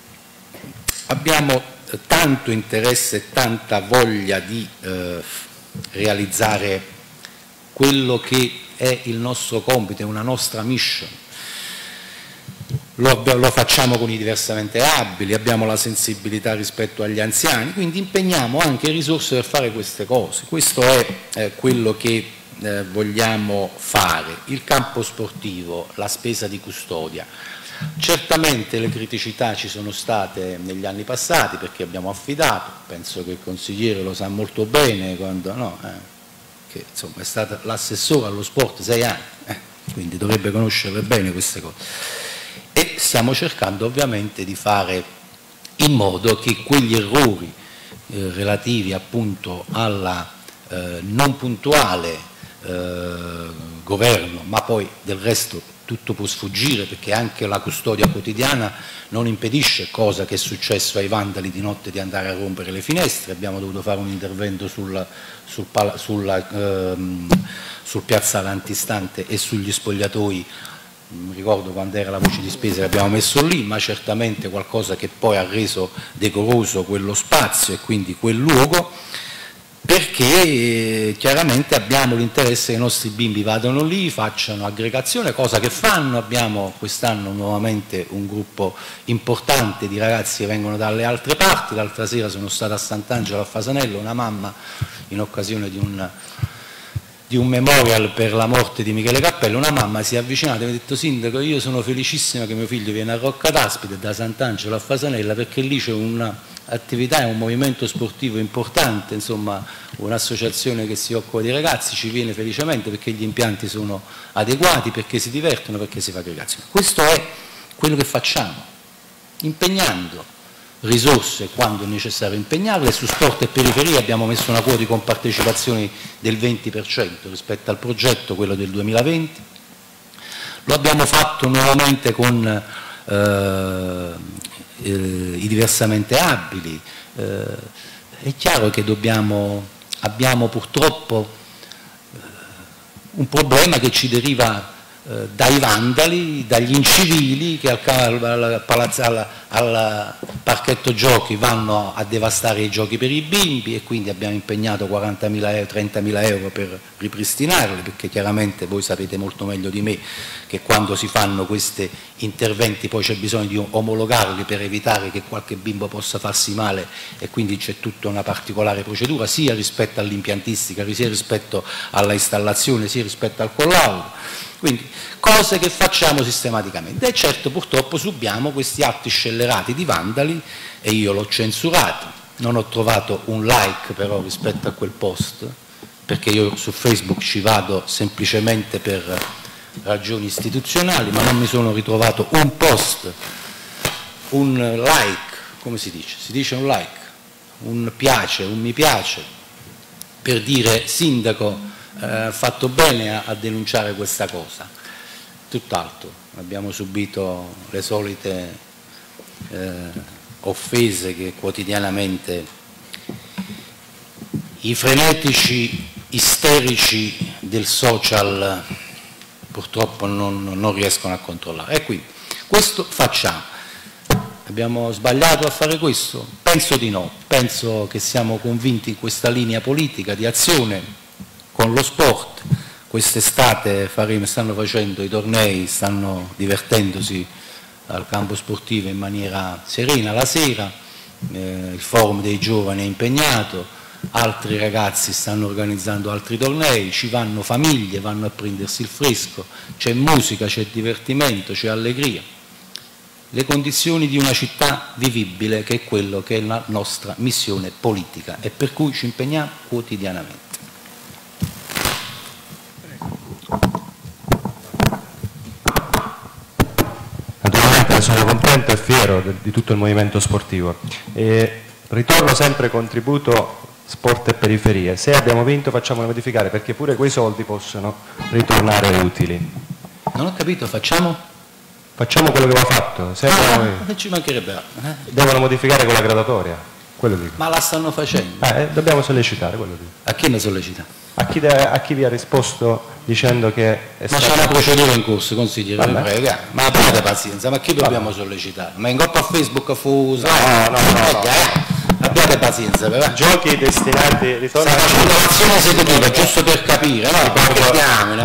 E: abbiamo tanto interesse e tanta voglia di eh, realizzare quello che è il nostro compito, è una nostra mission. Lo, lo facciamo con i diversamente abili, abbiamo la sensibilità rispetto agli anziani, quindi impegniamo anche risorse per fare queste cose. Questo è eh, quello che eh, vogliamo fare. Il campo sportivo, la spesa di custodia. Certamente le criticità ci sono state negli anni passati perché abbiamo affidato, penso che il consigliere lo sa molto bene, quando, no, eh, che insomma è stata l'assessore allo sport sei anni, eh, quindi dovrebbe conoscerle bene queste cose. E stiamo cercando ovviamente di fare in modo che quegli errori eh, relativi appunto alla eh, non puntuale eh, governo, ma poi del resto tutto può sfuggire perché anche la custodia quotidiana non impedisce, cosa che è successo ai vandali di notte, di andare a rompere le finestre. Abbiamo dovuto fare un intervento sul, sul, sulla, ehm, sul piazzale antistante e sugli spogliatoi. Mi ricordo quando era la voce di spesa che abbiamo messo lì, ma certamente qualcosa che poi ha reso decoroso quello spazio e quindi quel luogo, perché chiaramente abbiamo l'interesse che i nostri bimbi vadano lì, facciano aggregazione, cosa che fanno. Abbiamo quest'anno nuovamente un gruppo importante di ragazzi che vengono dalle altre parti. L'altra sera sono stata a Sant'Angelo a Fasanello, una mamma in occasione di un... di un memorial per la morte di Michele Cappello, una mamma si è avvicinata e mi ha detto: Sindaco, io sono felicissima che mio figlio viene a Rocca d'Aspide da Sant'Angelo a Fasanella perché lì c'è un'attività e un movimento sportivo importante, insomma un'associazione che si occupa di ragazzi, ci viene felicemente perché gli impianti sono adeguati, perché si divertono, perché si fa aggregazione. Questo è quello che facciamo, impegnando risorse quando è necessario impegnarle. Su sport e periferie abbiamo messo una quota di compartecipazioni del venti per cento rispetto al progetto, quello del duemilaventi. Lo abbiamo fatto nuovamente con eh, eh, i diversamente abili. Eh, è chiaro che dobbiamo, abbiamo purtroppo eh, un problema che ci deriva eh, dai vandali, dagli incivili che al, al, palazzo, al, al parchetto giochi vanno a devastare i giochi per i bimbi, e quindi abbiamo impegnato quarantamila euro, trentamila euro per ripristinarli, perché chiaramente voi sapete molto meglio di me che quando si fanno questi interventi poi c'è bisogno di omologarli per evitare che qualche bimbo possa farsi male, e quindi c'è tutta una particolare procedura sia rispetto all'impiantistica, sia rispetto alla installazione, sia rispetto al collaudo. Quindi cose che facciamo sistematicamente, e certo purtroppo subiamo questi atti scellerati di vandali, e io l'ho censurato, Non ho trovato un like però rispetto a quel post, perché io su Facebook ci vado semplicemente per ragioni istituzionali, ma non mi sono ritrovato un post, un like, come si dice? Si dice un like, un piace, un mi piace, per dire sindaco, eh, fatto bene a, a denunciare questa cosa. Tutt'altro, abbiamo subito le solite eh, offese che quotidianamente i frenetici isterici del social purtroppo non, non riescono a controllare. E quindi questo facciamo. Abbiamo sbagliato a fare questo? Penso di no, penso che siamo convinti in questa linea politica di azione con lo sport. Quest'estate faremo, stanno facendo i tornei, stanno divertendosi al campo sportivo in maniera serena la sera, eh, il forum dei giovani è impegnato, altri ragazzi stanno organizzando altri tornei, ci vanno famiglie, vanno a prendersi il fresco, c'è musica, c'è divertimento, c'è allegria. Le condizioni di una città vivibile, che è quello che è la nostra missione politica e per cui ci impegniamo quotidianamente.
F: Naturalmente sono contento e fiero di tutto il movimento sportivo e ritorno sempre contributo sport e periferie. Se abbiamo vinto facciamolo modificare, perché pure quei soldi possono ritornare utili.
E: Non ho capito, facciamo?
F: Facciamo quello che va fatto. Se abbiamo...
E: ah, ci mancherebbe altro, eh?
F: Devono modificare con la graduatoria, quello dico.
E: Ma la stanno facendo?
F: Eh, dobbiamo sollecitare, quello dico.
E: A chi ne sollecita?
F: A chi, de... a chi vi ha risposto dicendo che è
E: ma
F: stato...
E: c'è una procedura in corso, consigliere, vi prego, ma abbiate pazienza, ma chi dobbiamo Vabbè. sollecitare? Ma in coppa a Facebook fu...
F: No, no, no, no, no.
E: Eh, abbiate pazienza, però.
F: Giochi destinati... Ritorno...
E: Sta facendo l'azione esecutiva, giusto per capire, no? Ritorno...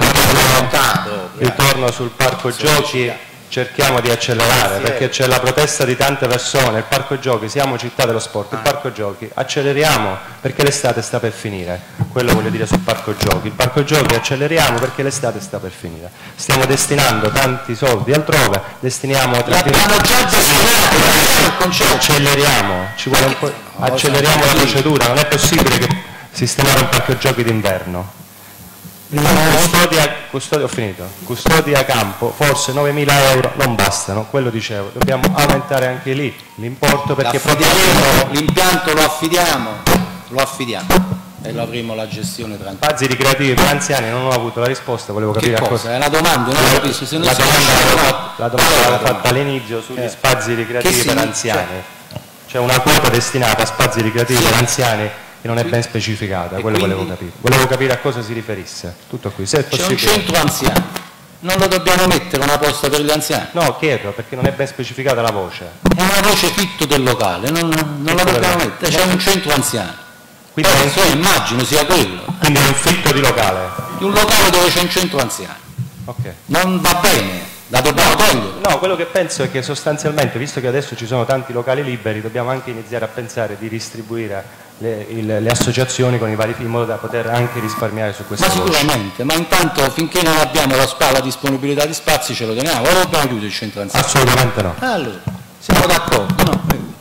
F: Ritorno sul parco giochi, cerchiamo di accelerare, perché c'è la protesta di tante persone, il parco giochi, siamo città dello sport, il parco giochi, acceleriamo perché l'estate sta per finire, quello voglio dire sul parco giochi, il parco giochi acceleriamo perché l'estate sta per finire, stiamo destinando tanti soldi altrove, destiniamo...
E: L'abbiamo già destinato,
F: acceleriamo, ci vuole un po', acceleriamo la procedura, non è possibile che sistemare un parco giochi d'inverno. Custodia, custodia, ho finito. Custodia campo, forse novemila euro non bastano, quello dicevo, dobbiamo aumentare anche lì l'importo perché
E: l'impianto lo affidiamo, lo affidiamo e lo avremo la gestione tranquilla.
F: Spazi ricreativi per anziani, non ho avuto la risposta, volevo capire
E: che cosa? cosa. È una domanda, non capisco. Se non
F: la domanda la domanda l'aveva fatta all'inizio sugli eh. spazi ricreativi
E: sì,
F: per anziani. C'è cioè una quota destinata a spazi ricreativi sì. per anziani che non è ben specificata, quello quindi, volevo capire. Volevo capire a cosa si riferisse. Tutto qui. Se è possibile.
E: C'è un centro anziani, non lo dobbiamo mettere una posta per gli anziani?
F: No, chiedo, perché non è ben specificata la voce.
E: È una voce fitto del locale, non, non la dobbiamo mettere, c'è un centro anziani. Quindi Penso, un... immagino sia quello.
F: Quindi è un fitto di locale?
E: Di un locale dove c'è un centro anziani.
F: Ok.
E: Non va bene. La dobbiamo togliere?
F: No, quello che penso è che sostanzialmente, visto che adesso ci sono tanti locali liberi, dobbiamo anche iniziare a pensare di distribuire le, il, le associazioni con i vari film in modo da poter anche risparmiare su questa
E: cosa. Ma
F: voce.
E: sicuramente, ma intanto finché non abbiamo la spalla disponibilità di spazi ce lo teniamo, o lo dobbiamo chiudere il centro anziani?
F: Assolutamente no.
E: Allora, siamo d'accordo? No.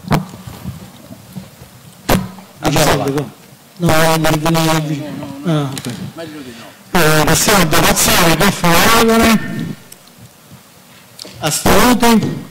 E: Andiamo avanti.
A: No, no, no, ah, okay. Meglio di no. Eh, passiamo a votazione, che favorevole? Astenuti?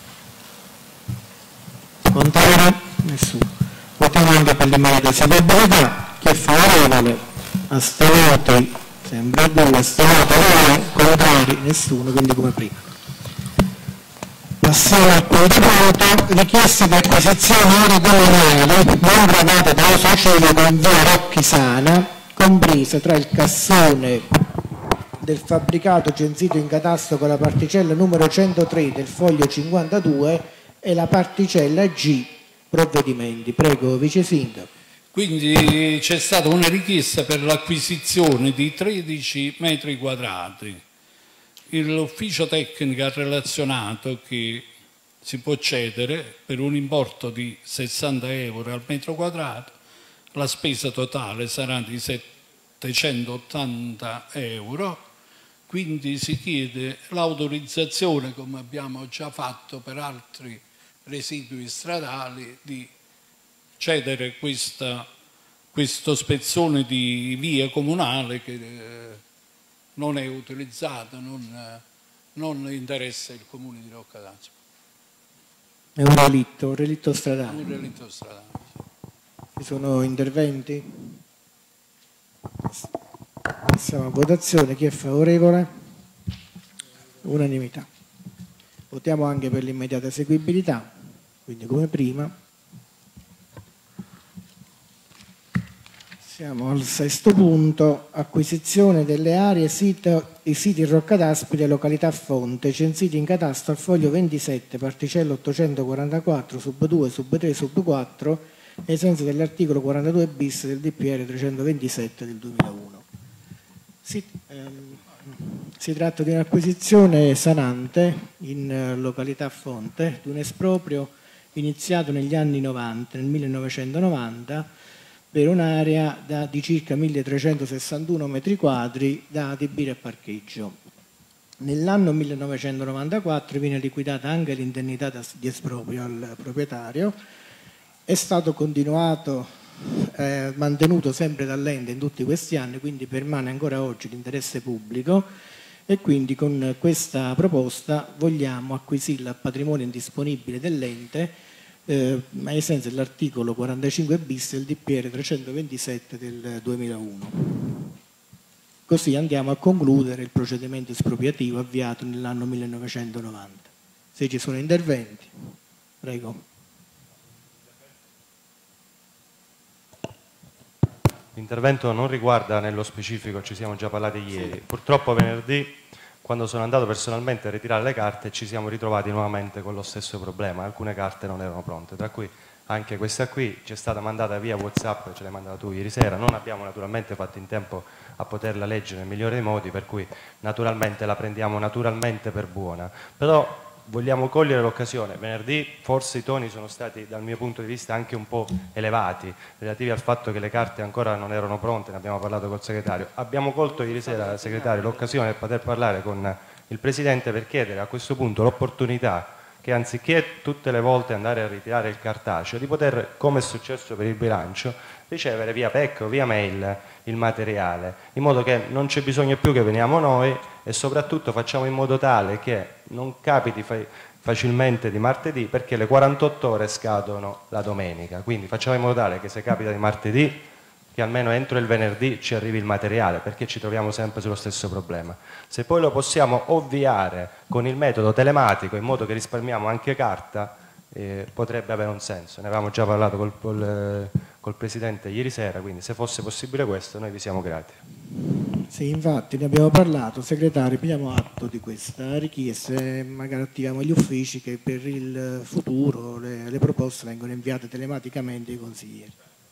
A: Contrario? Nessuno. Votiamo anche per l'immediata sedebilità. Chi è favorevole? Astenuti? Sembra due. Astenuti? Contrari? Nessuno, quindi come prima. Passiamo al quinto punto. Richieste di acquisizione ore comunali non gravate dallo sociale con via Rocchisana, compresa tra il cassone del fabbricato censito in catasto con la particella numero centotré del foglio cinquantadue e la particella G provvedimenti. Prego, Vice Sindaco.
C: Quindi c'è stata una richiesta per l'acquisizione di tredici metri quadrati. L'ufficio tecnico ha relazionato che si può cedere per un importo di sessanta euro al metro quadrato, la spesa totale sarà di settecentottanta euro, quindi si chiede l'autorizzazione, come abbiamo già fatto per altri residui stradali, di cedere questa, questo spezzone di via comunale che eh, non è utilizzato, non, eh, non interessa il comune di Rocca d'Aspro.
A: È un relitto, un relitto stradale.
C: Un relitto stradale.
A: Ci sono interventi? Passiamo a votazione. Chi è favorevole? Unanimità. Votiamo anche per l'immediata eseguibilità, quindi come prima. Siamo al sesto punto, acquisizione delle aree sito, i siti Rocca d'Aspri e località Fonte, censiti in catasto al foglio ventisette, particella ottocentoquarantaquattro, sub due, sub tre, sub quattro, ai sensi dell'articolo quarantadue bis del D P R trecentoventisette del duemilauno. Si, ehm, si tratta di un'acquisizione sanante in eh, località Fonte, di un esproprio iniziato negli anni novanta, nel millenovecentonovanta, per un'area di circa milletrecentosessantuno metri quadri da adibire a parcheggio. Nell'anno millenovecentonovantaquattro viene liquidata anche l'indennità di esproprio al proprietario, è stato continuato, eh, mantenuto sempre dall'ente in tutti questi anni, quindi permane ancora oggi l'interesse pubblico e quindi con questa proposta vogliamo acquisirla a patrimonio indisponibile dell'ente Eh, ai sensi dell'articolo quarantacinque bis del D P R trecentoventisette del duemilauno. Così andiamo a concludere il procedimento espropriativo avviato nell'anno millenovecentonovanta. Se ci sono interventi, prego.
F: L'intervento non riguarda nello specifico, ci siamo già parlati ieri. Purtroppo venerdì, quando sono andato personalmente a ritirare le carte, ci siamo ritrovati nuovamente con lo stesso problema. Alcune carte non erano pronte, tra cui anche questa qui ci è stata mandata via WhatsApp, ce l'hai mandata tu ieri sera. Non abbiamo naturalmente fatto in tempo a poterla leggere nel migliore dei modi, per cui naturalmente la prendiamo naturalmente per buona. Però vogliamo cogliere l'occasione. Venerdì forse i toni sono stati, dal mio punto di vista, anche un po' elevati, relativi al fatto che le carte ancora non erano pronte, ne abbiamo parlato col segretario. Abbiamo colto ieri sera, segretario, l'occasione per poter parlare con il Presidente per chiedere a questo punto l'opportunità che anziché tutte le volte andare a ritirare il cartaceo, di poter, come è successo per il bilancio, ricevere via P E C o via mail il materiale, in modo che non c'è bisogno più che veniamo noi e soprattutto facciamo in modo tale che non capiti fa facilmente di martedì, perché le quarantotto ore scadono la domenica, quindi facciamo in modo tale che se capita di martedì che almeno entro il venerdì ci arrivi il materiale, perché ci troviamo sempre sullo stesso problema. Se poi lo possiamo ovviare con il metodo telematico in modo che risparmiamo anche carta, eh, potrebbe avere un senso. Ne avevamo già parlato col, col, col Presidente ieri sera, quindi se fosse possibile questo noi vi siamo grati.
A: Sì, infatti ne abbiamo parlato, segretario, prendiamo atto di questa richiesta e magari attiviamo gli uffici che per il futuro le, le proposte vengono inviate telematicamente ai consiglieri.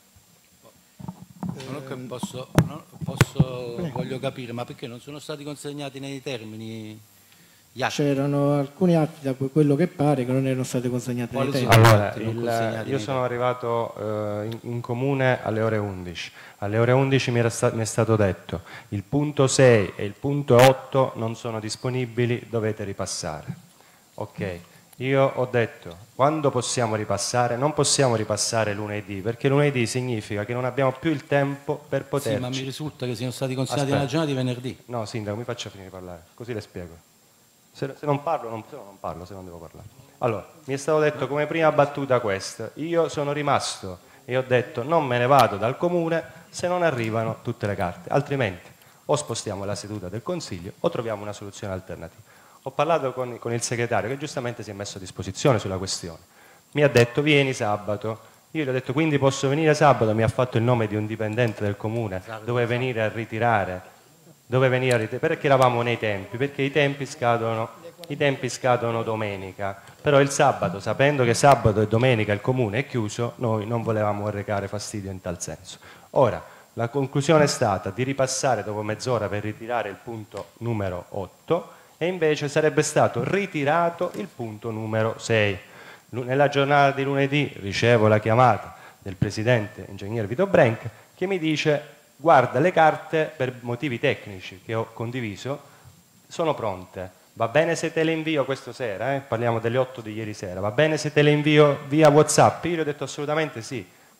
E: Non ho, posso, non posso voglio capire, ma perché non sono stati consegnati nei termini gli atti?
A: C'erano alcuni atti, da quello che pare, che non erano stati consegnati nei termini.
F: Allora, il, io sono arrivato eh, in, in comune alle ore undici. Alle ore undici mi, era sta, mi è stato detto il punto sei e il punto otto non sono disponibili, dovete ripassare. Ok. Io ho detto, quando possiamo ripassare? Non possiamo ripassare lunedì, perché lunedì significa che non abbiamo più il tempo per poterci...
E: Sì, ma mi risulta che siano stati consegnati nella giornata di venerdì.
F: No, Sindaco, mi faccia finire di parlare, così le spiego. Se, se non parlo, non, se no non parlo, se non devo parlare. Allora, mi è stato detto come prima battuta questa. Io sono rimasto e ho detto, non me ne vado dal comune se non arrivano tutte le carte, altrimenti o spostiamo la seduta del Consiglio o troviamo una soluzione alternativa. Ho parlato con, con il segretario che giustamente si è messo a disposizione sulla questione. Mi ha detto vieni sabato. Io gli ho detto quindi posso venire sabato, mi ha fatto il nome di un dipendente del comune, dove venire a ritirare, dove venire a ritirare, perché eravamo nei tempi, perché i tempi scadono, i tempi scadono domenica, però il sabato, sapendo che sabato e domenica il comune è chiuso, noi non volevamo recare fastidio in tal senso. Ora, la conclusione è stata di ripassare dopo mezz'ora per ritirare il punto numero otto, e invece sarebbe stato ritirato il punto numero sei. Nella giornata di lunedì ricevo la chiamata del presidente ingegner Vito Brenk che mi dice guarda, le carte per motivi tecnici che ho condiviso sono pronte, va bene se te le invio questa sera, eh? Parliamo delle otto di ieri sera, va bene se te le invio via WhatsApp? Io gli ho detto assolutamente sì,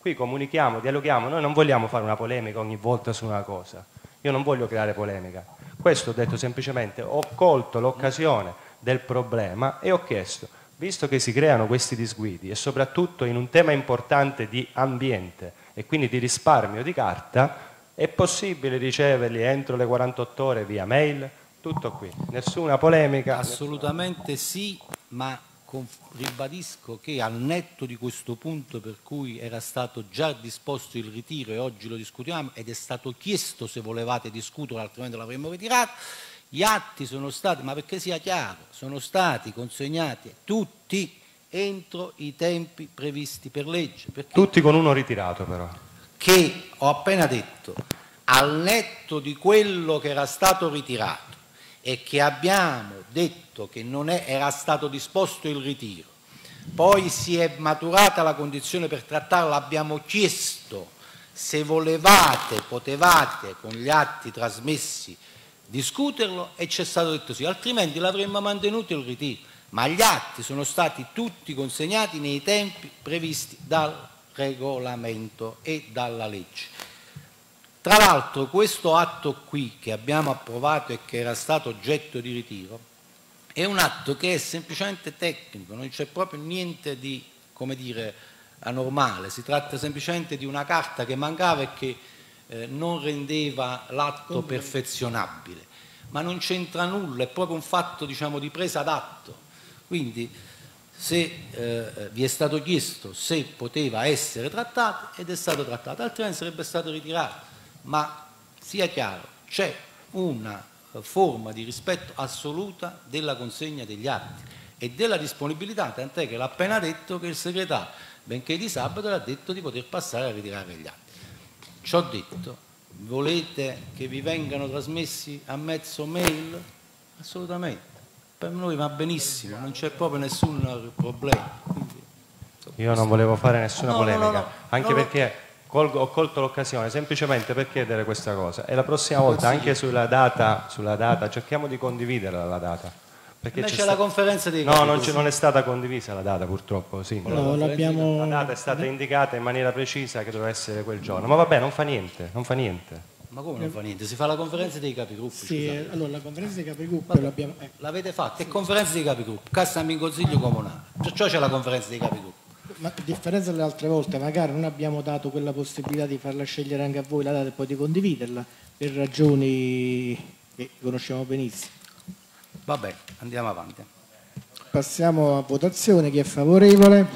F: Qui comunichiamo, dialoghiamo, noi non vogliamo fare una polemica ogni volta su una cosa. Io non voglio creare polemica. Questo ho detto semplicemente, ho colto l'occasione del problema e ho chiesto, visto che si creano questi disguidi e soprattutto in un tema importante di ambiente e quindi di risparmio di carta, è possibile riceverli entro le quarantotto ore via mail? Tutto qui, nessuna polemica.
E: Assolutamente nessuna... sì, ma ribadisco che al netto di questo punto per cui era stato già disposto il ritiro e oggi lo discutiamo ed è stato chiesto se volevate discutere, altrimenti l'avremmo ritirato, gli atti sono stati, ma perché sia chiaro, sono stati consegnati tutti entro i tempi previsti per legge.
F: Tutti con uno ritirato però.
E: Che ho appena detto, al netto di quello che era stato ritirato e che abbiamo detto che non è, era stato disposto il ritiro, poi si è maturata la condizione per trattarlo, abbiamo chiesto se volevate, potevate con gli atti trasmessi discuterlo e ci è stato detto sì, altrimenti l'avremmo mantenuto il ritiro, ma gli atti sono stati tutti consegnati nei tempi previsti dal regolamento e dalla legge. Tra l'altro questo atto qui che abbiamo approvato e che era stato oggetto di ritiro è un atto che è semplicemente tecnico, non c'è proprio niente di, come dire, anormale, si tratta semplicemente di una carta che mancava e che eh, non rendeva l'atto perfezionabile, ma non c'entra nulla, è proprio un fatto, diciamo, di presa d'atto. Quindi se eh, vi è stato chiesto se poteva essere trattato ed è stato trattato, altrimenti sarebbe stato ritirato. Ma sia chiaro, c'è una forma di rispetto assoluta della consegna degli atti e della disponibilità, tant'è che l'ha appena detto che il segretario, benché di sabato, l'ha detto di poter passare a ritirare gli atti. Ci ho detto, volete che vi vengano trasmessi a mezzo mail? Assolutamente, per noi va benissimo, non c'è proprio nessun problema. Quindi,
F: io non volevo fare nessuna
E: no,
F: polemica,
E: no, no, no,
F: anche
E: no,
F: perché colgo, ho colto l'occasione semplicemente per chiedere questa cosa e la prossima volta anche sulla data, sulla data cerchiamo di condividerla la data. Perché c'è, c'è la conferenza dei No, non, non è stata condivisa la data purtroppo, sì.
A: No,
F: la,
A: l'abbiamo...
F: la data è stata indicata in maniera precisa che doveva essere quel giorno, ma vabbè, non fa niente, non fa niente.
E: Ma come non fa niente? Si fa la conferenza dei capigruppo.
A: Sì, scusate. Allora la conferenza dei capigruppo l'abbiamo... Eh.
E: L'avete fatta? Che conferenza dei capigruppo? Cassami in consiglio comunale. Perciò c'è la conferenza dei capigruppo.
A: Ma a differenza delle altre volte, magari non abbiamo dato quella possibilità di farla scegliere anche a voi la data e poi di condividerla per ragioni che conosciamo benissimo.
E: Vabbè, andiamo avanti.
A: Passiamo a votazione. Chi è favorevole?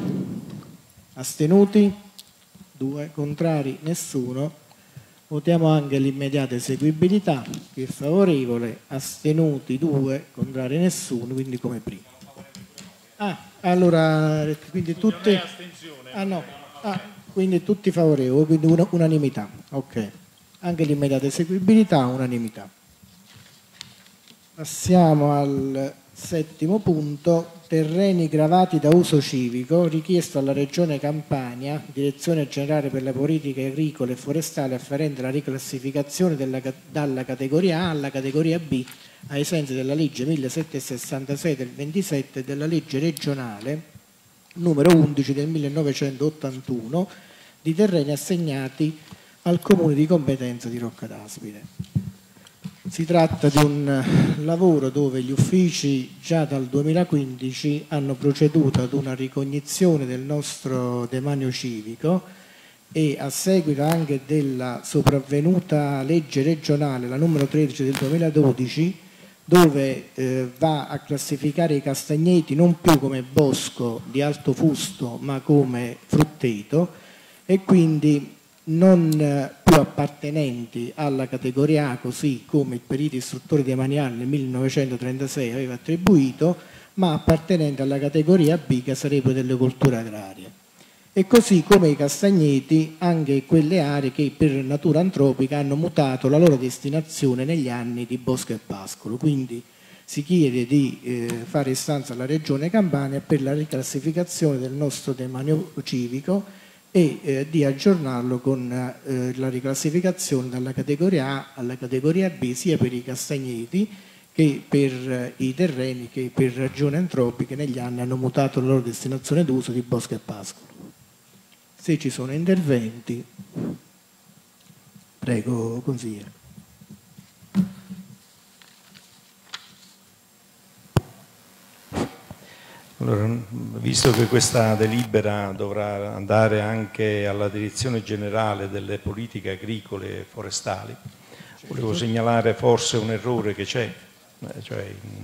A: Astenuti? Due. Contrari? Nessuno. Votiamo anche l'immediata eseguibilità. Chi è favorevole? Astenuti? Due. Contrari? Nessuno. Quindi come prima. Ah, allora, quindi tutti... Ah no, ah, quindi tutti favorevoli, quindi una, unanimità. Ok. Anche l'immediata eseguibilità, unanimità. Passiamo al settimo punto, terreni gravati da uso civico, richiesto alla Regione Campania, Direzione Generale per le Politiche Agricole e Forestali, afferente la riclassificazione della, dalla categoria A alla categoria B, ai sensi della legge millesettecentosessantasei del ventisette e della legge regionale numero undici del millenovecentottantuno, di terreni assegnati al comune di competenza di Rocca d'Aspide. Si tratta di un lavoro dove gli uffici già dal duemilaquindici hanno proceduto ad una ricognizione del nostro demanio civico e a seguito anche della sopravvenuta legge regionale, la numero tredici del duemiladodici, dove eh, va a classificare i castagneti non più come bosco di alto fusto ma come frutteto e quindi non più appartenenti alla categoria A, così come il perito istruttore demaniale nel millenovecentotrentasei aveva attribuito, ma appartenenti alla categoria B, che sarebbe delle colture agrarie. E così come i castagneti, anche quelle aree che per natura antropica hanno mutato la loro destinazione negli anni di bosco e pascolo. Quindi si chiede di eh, fare istanza alla Regione Campania per la riclassificazione del nostro demanio civico e eh, di aggiornarlo con eh, la riclassificazione dalla categoria A alla categoria B, sia per i castagneti che per eh, i terreni che per ragioni antropiche negli anni hanno mutato la loro destinazione d'uso di bosco e pascolo. Se ci sono interventi, prego, consigliere.
D: Allora, visto che questa delibera dovrà andare anche alla direzione generale delle politiche agricole e forestali, volevo segnalare forse un errore che c'è, cioè in,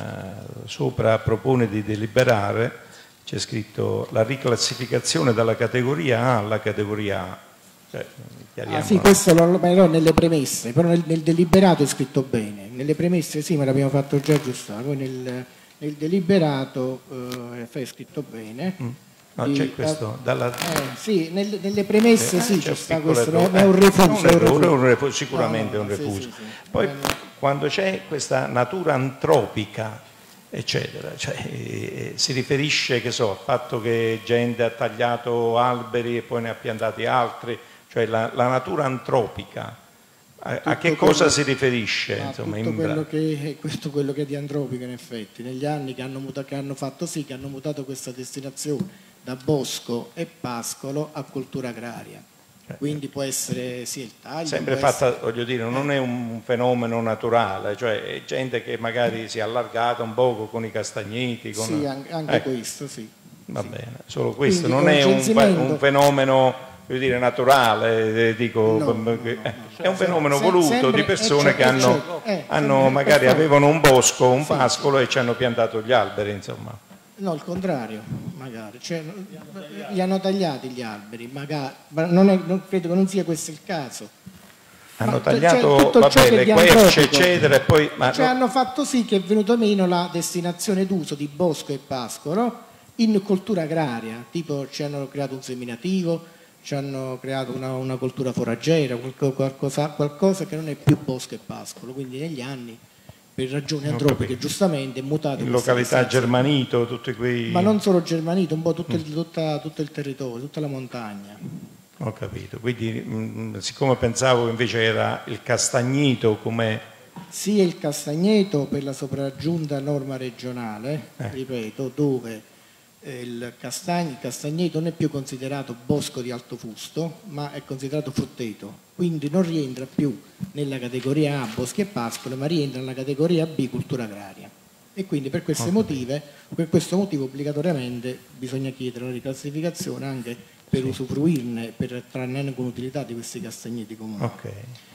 D: uh, sopra propone di deliberare, c'è scritto la riclassificazione dalla categoria A alla categoria A. Cioè,
A: ah sì, questo lo, però nelle premesse, però nel, nel deliberato è scritto bene, nelle premesse sì, ma l'abbiamo fatto già aggiustare, poi nel... Nel deliberato eh, è scritto bene.
D: Mm. No, c'è questo. Dalla...
A: Eh, sì, nel, nelle premesse eh, sì, c'è sta questo,
D: errore.
A: è un refuso.
D: Eh, un errore, un refuso sicuramente
A: no, no,
D: è un refuso.
A: sì, sì, sì.
D: Poi
A: eh,
D: quando c'è questa natura antropica, eccetera, cioè, eh, si riferisce, che so, al fatto che gente ha tagliato alberi e poi ne ha piantati altri, cioè la, la natura antropica. A, a che cosa quello, si riferisce? Insomma,
A: tutto
D: in
A: quello che, questo quello che è di antropico in effetti, negli anni che hanno, mutato, che hanno fatto sì che hanno mutato questa destinazione da bosco e pascolo a cultura agraria. Quindi può essere sì il taglio.
D: Sempre fatta, essere... voglio dire, non è un fenomeno naturale, cioè è gente che magari si è allargata un poco con i castagneti. Con...
A: Sì, anche, anche ecco. questo, sì.
D: Va
A: sì.
D: bene, solo questo,
A: Quindi,
D: non è un, un fenomeno... Voglio dire, naturale, dico,
A: no, no, no,
D: è un fenomeno se, voluto sempre, di persone che hanno,
A: eh,
D: hanno magari avevano un bosco, un sì, pascolo sì. e ci hanno piantato gli alberi, insomma.
A: No, il contrario, magari, cioè, li hanno tagliati gli alberi, magari, ma non, è, non credo che non sia questo il caso.
D: Hanno ma, tagliato, cioè, vabbè, le querce, eccetera, e poi... Ma
A: cioè
D: no.
A: hanno fatto sì che è venuto meno la destinazione d'uso di bosco e pascolo in cultura agraria, tipo ci hanno creato un seminativo, ci hanno creato una, una cultura foraggera, qualcosa, qualcosa che non è più bosco e pascolo, quindi negli anni per ragioni antropiche giustamente è mutato.
D: In località Germanito, tutti quei...
A: Ma non solo Germanito, un po' tutto il, tutta, tutto il territorio, tutta la montagna.
D: Ho capito, quindi mh, siccome pensavo che invece era il castagnito come...
A: Sì, è il castagneto per la sopraggiunta norma regionale, eh. ripeto, dove Il, castagno, il castagneto non è più considerato bosco di alto fusto, ma è considerato frutteto, quindi non rientra più nella categoria A boschi e pascoli, ma rientra nella categoria B cultura agraria. E quindi per queste motive, per questo motivo obbligatoriamente bisogna chiedere una riclassificazione anche per sì. usufruirne, per trarne con utilità di questi castagneti comuni.
D: Okay.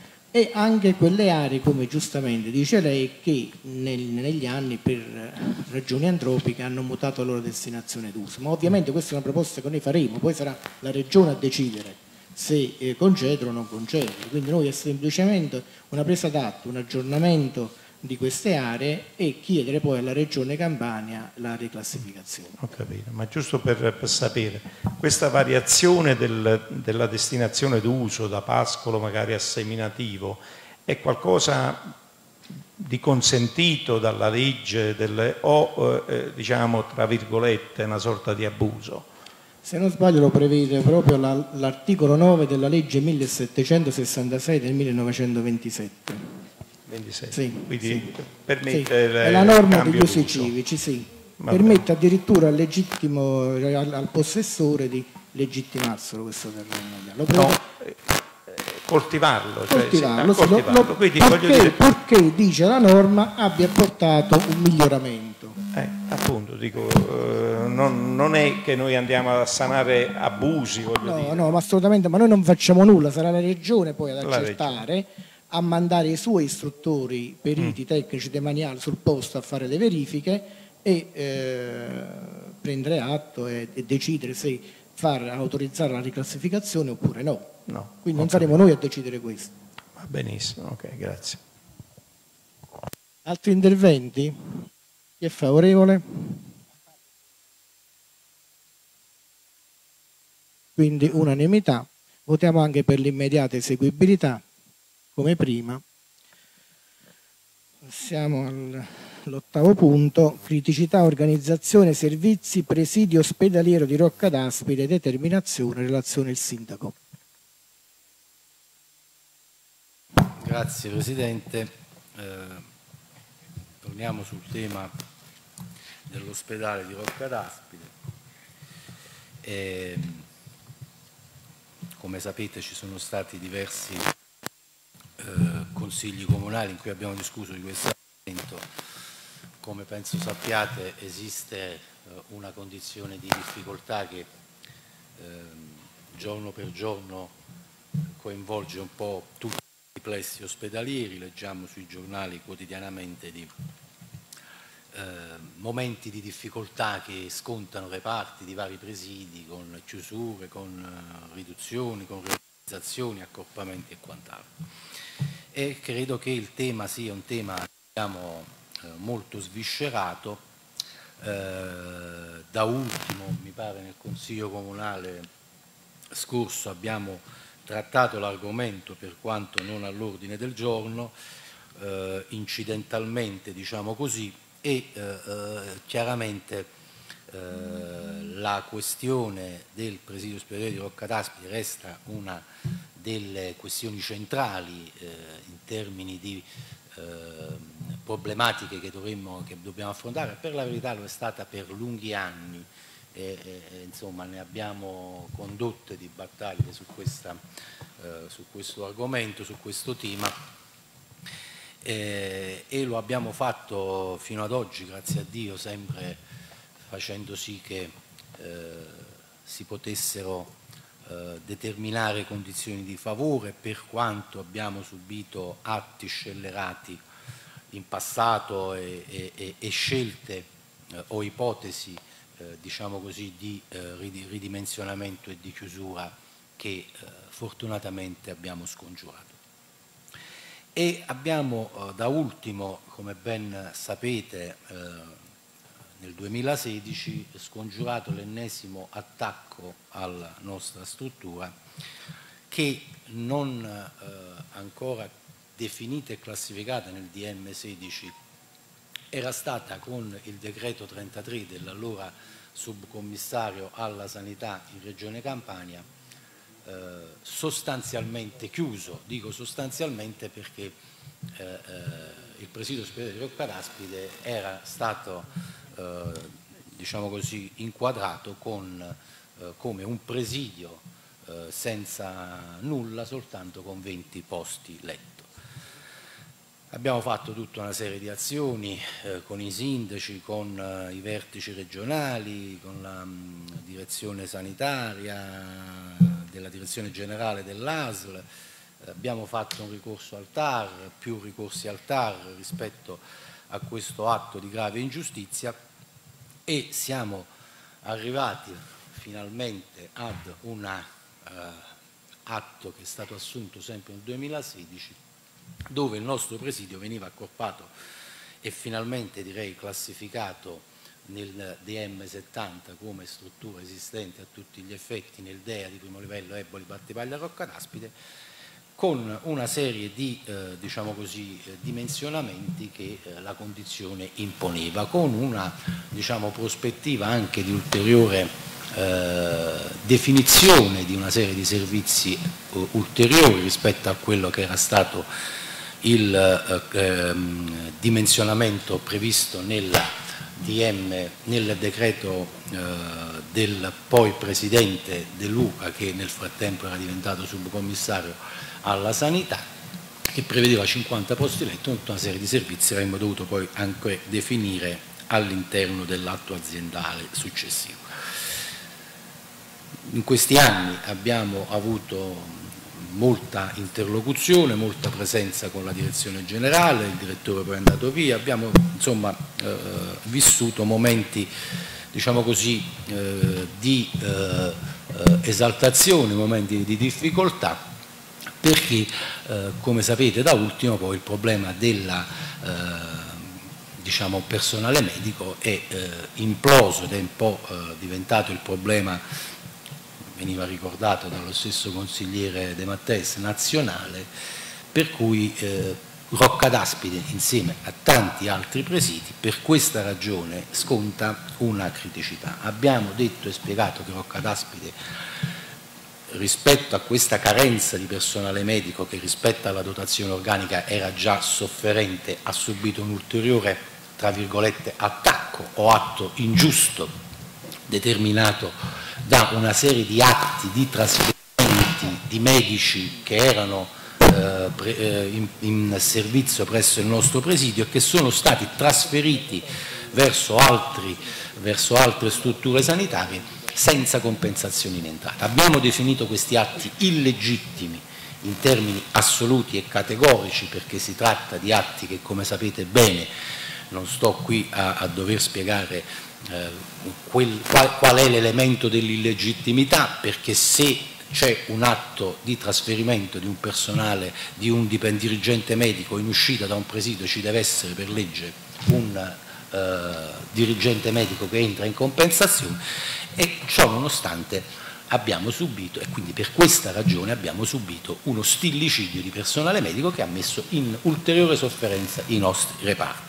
A: E anche quelle aree, come giustamente dice lei, che nel, negli anni per ragioni antropiche hanno mutato la loro destinazione d'uso. Ma ovviamente questa è una proposta che noi faremo, poi sarà la regione a decidere se eh, concedere o non concedere. Quindi noi è semplicemente una presa d'atto, un aggiornamento di queste aree e chiedere poi alla regione Campania la riclassificazione.
D: Ho capito, ma giusto per, per sapere, questa variazione del, della destinazione d'uso da pascolo magari a seminativo è qualcosa di consentito dalla legge delle, o eh, diciamo tra virgolette una sorta di abuso?
A: Se non sbaglio lo prevede proprio la, l'articolo nove della legge millesettecentosessantasei del millenovecentoventisette.
D: ventisei.
A: Sì,
D: quindi
A: sì.
D: permette
A: sì. È la norma degli usi civici, sì. Permette addirittura al legittimo al, al possessore di legittimarselo questo terreno. Lo
D: no, eh, coltivarlo, cioè,
A: coltivarlo,
D: sì,
A: sì,
D: coltivarlo.
A: Lo,
D: Quindi,
A: perché,
D: dire...
A: perché dice la norma abbia portato un miglioramento.
D: Eh, appunto, dico, eh, non, non è che noi andiamo a sanare abusi, voglio
A: no,
D: dire.
A: No, ma assolutamente, ma noi non facciamo nulla, sarà la regione poi ad accertare, a mandare i suoi istruttori periti mm. tecnici demaniali sul posto a fare le verifiche e eh, prendere atto e, e decidere se far autorizzare la riclassificazione oppure no.
D: no
A: Quindi non saremo noi a decidere questo.
D: Va benissimo, ok, grazie.
A: Altri interventi? Chi è favorevole? Quindi unanimità. Votiamo anche per l'immediata eseguibilità, come prima. Passiamo all'ottavo punto, criticità, organizzazione, servizi, presidio ospedaliero di Rocca d'Aspide, determinazione, relazione il sindaco.
E: Grazie Presidente. Eh, torniamo sul tema dell'ospedale di Rocca d'Aspide. Eh, come sapete ci sono stati diversi eh, consigli comunali in cui abbiamo discusso di questo argomento. Come penso sappiate esiste eh, una condizione di difficoltà che eh, giorno per giorno coinvolge un po' tutti i plessi ospedalieri. Leggiamo sui giornali quotidianamente di eh, momenti di difficoltà che scontano reparti di vari presidi con chiusure, con eh, riduzioni, con riorganizzazioni, accorpamenti e quant'altro. E credo che il tema sia un tema, diciamo, eh, molto sviscerato. Eh, da ultimo, mi pare, nel Consiglio Comunale scorso abbiamo trattato l'argomento, per quanto non all'ordine del giorno, eh, incidentalmente, diciamo così, e eh, eh, chiaramente eh, la questione del presidio ospedaliero di Roccadaspide resta una delle questioni centrali eh, in termini di eh, problematiche che, dovremmo, che dobbiamo affrontare. Per la verità lo è stata per lunghi anni. E, e, insomma, ne abbiamo condotte di battaglie su, questa, eh, su questo argomento, su questo tema, eh, e lo abbiamo fatto fino ad oggi, grazie a Dio, sempre facendo sì che eh, si potessero eh, determinare condizioni di favore, per quanto abbiamo subito atti scellerati in passato e, e, e scelte eh, o ipotesi Eh, diciamo così, di eh, ridimensionamento e di chiusura che eh, fortunatamente abbiamo scongiurato. E abbiamo eh, da ultimo, come ben sapete, eh, nel duemilasedici scongiurato l'ennesimo attacco alla nostra struttura che, non eh, ancora definita e classificata nel D M sedici, era stata con il decreto trentatré dell'allora subcommissario alla sanità in Regione Campania eh, sostanzialmente chiuso. Dico sostanzialmente perché eh, eh, il presidio ospedaliero di Roccadaspide era stato eh, diciamo così, inquadrato con, eh, come un presidio eh, senza nulla, soltanto con venti posti letto. Abbiamo fatto tutta una serie di azioni eh, con i sindaci, con eh, i vertici regionali, con la mh, direzione sanitaria, della direzione generale dell'A S L. Eh, abbiamo fatto un ricorso al T A R, più ricorsi al T A R rispetto a questo atto di grave ingiustizia, e siamo arrivati finalmente ad un eh, atto che è stato assunto sempre nel duemilasedici, dove il nostro presidio veniva accorpato e finalmente, direi, classificato nel D M settanta come struttura esistente a tutti gli effetti nel D E A di primo livello Eboli, Battipaglia, Roccadaspide, con una serie di eh, diciamo così, eh, dimensionamenti che eh, la condizione imponeva, con una diciamo, prospettiva anche di ulteriore eh, definizione di una serie di servizi eh, ulteriori rispetto a quello che era stato il eh, ehm, dimensionamento previsto nel D M, nel decreto eh, del poi presidente De Luca, che nel frattempo era diventato subcommissario alla sanità, che prevedeva cinquanta posti letto, tutta una serie di servizi che avremmo dovuto poi anche definire all'interno dell'atto aziendale successivo. In questi anni abbiamo avuto molta interlocuzione, molta presenza con la direzione generale, il direttore poi è andato via, abbiamo insomma eh, vissuto momenti diciamo così eh, di eh, esaltazione, momenti di difficoltà, perché eh, come sapete da ultimo poi il problema del eh, diciamo, personale medico è eh, imploso ed è un po' eh, diventato il problema, veniva ricordato dallo stesso consigliere De Matteis, nazionale, per cui eh, Roccadaspide insieme a tanti altri presidi per questa ragione sconta una criticità. Abbiamo detto e spiegato che Roccadaspide, rispetto a questa carenza di personale medico che rispetto alla dotazione organica era già sofferente, ha subito un ulteriore, tra virgolette, attacco o atto ingiusto determinato da una serie di atti di trasferimenti di medici che erano eh, pre, eh, in, in servizio presso il nostro presidio e che sono stati trasferiti verso, altri, verso altre strutture sanitarie senza compensazioni in entrata. Abbiamo definito questi atti illegittimi in termini assoluti e categorici, perché si tratta di atti che, come sapete bene, non sto qui a, a dover spiegare eh, quel, qual, qual è l'elemento dell'illegittimità, perché se c'è un atto di trasferimento di un personale, di un dirigente medico in uscita da un presidio, ci deve essere per legge un eh, dirigente medico che entra in compensazione, e ciò nonostante abbiamo subito, e quindi per questa ragione abbiamo subito uno stillicidio di personale medico che ha messo in ulteriore sofferenza i nostri reparti.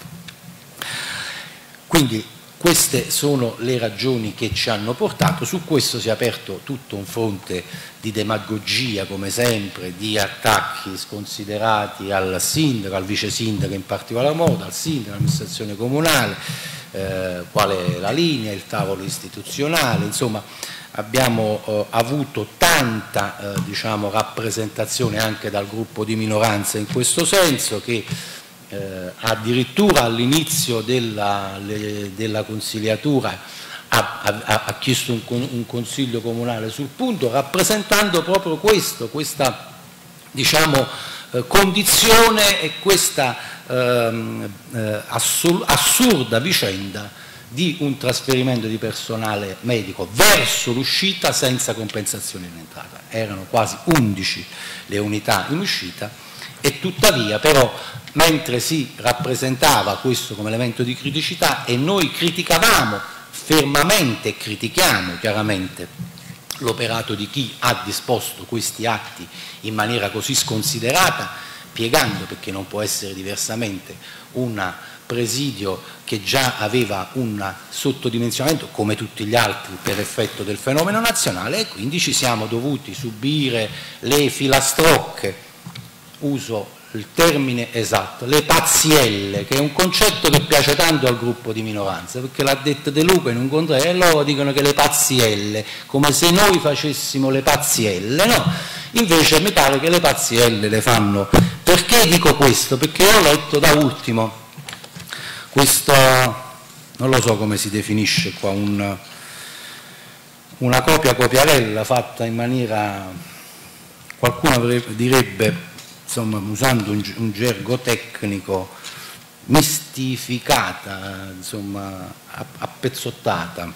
E: Quindi queste sono le ragioni che ci hanno portato. Su questo si è aperto tutto un fronte di demagogia, come sempre, di attacchi sconsiderati al sindaco, al vice sindaco in particolar modo, al sindaco, all'amministrazione comunale, eh, qual è la linea, il tavolo istituzionale, insomma abbiamo eh, avuto tanta eh, diciamo, rappresentazione anche dal gruppo di minoranza in questo senso, che Eh, addirittura all'inizio della, della consigliatura ha, ha, ha chiesto un, un consiglio comunale sul punto, rappresentando proprio questo, questa diciamo, eh, condizione e questa eh, eh, assur assurda vicenda di un trasferimento di personale medico verso l'uscita senza compensazione in entrata. Erano quasi undici le unità in uscita, e tuttavia però, mentre si rappresentava questo come elemento di criticità e noi criticavamo fermamente e critichiamo chiaramente l'operato di chi ha disposto questi atti in maniera così sconsiderata, piegando, perché non può essere diversamente, un presidio che già aveva un sottodimensionamento come tutti gli altri per effetto del fenomeno nazionale, e quindi ci siamo dovuti subire le filastrocche, uso il termine esatto, le pazzielle, che è un concetto che piace tanto al gruppo di minoranza, perché l'ha detto De Luca in un contesto e loro dicono che le pazzielle, come se noi facessimo le pazzielle, no? Invece mi pare che le pazzielle le fanno. Perché dico questo? Perché ho letto da ultimo questo, non lo so come si definisce qua, un, una copia copiarella fatta in maniera, qualcuno direbbe, insomma, usando un, un gergo tecnico, mistificata, insomma, appezzottata.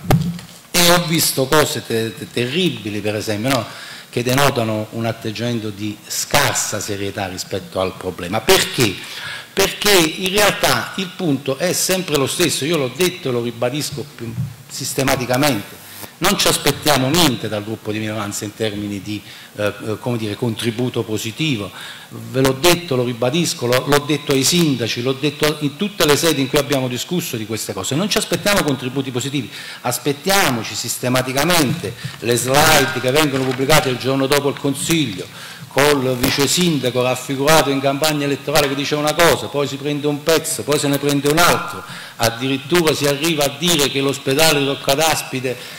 E: E ho visto cose te te terribili, per esempio, no? Che denotano un atteggiamento di scarsa serietà rispetto al problema. Perché? Perché in realtà il punto è sempre lo stesso, io l'ho detto e lo ribadisco più sistematicamente. Non ci aspettiamo niente dal gruppo di minoranza in termini di eh, come dire, contributo positivo, ve l'ho detto, lo ribadisco, l'ho detto ai sindaci, l'ho detto in tutte le sedi in cui abbiamo discusso di queste cose. Non ci aspettiamo contributi positivi, aspettiamoci sistematicamente le slide che vengono pubblicate il giorno dopo il Consiglio, col vice sindaco raffigurato in campagna elettorale che dice una cosa, poi si prende un pezzo, poi se ne prende un altro, addirittura si arriva a dire che l'ospedale di Roccadaspide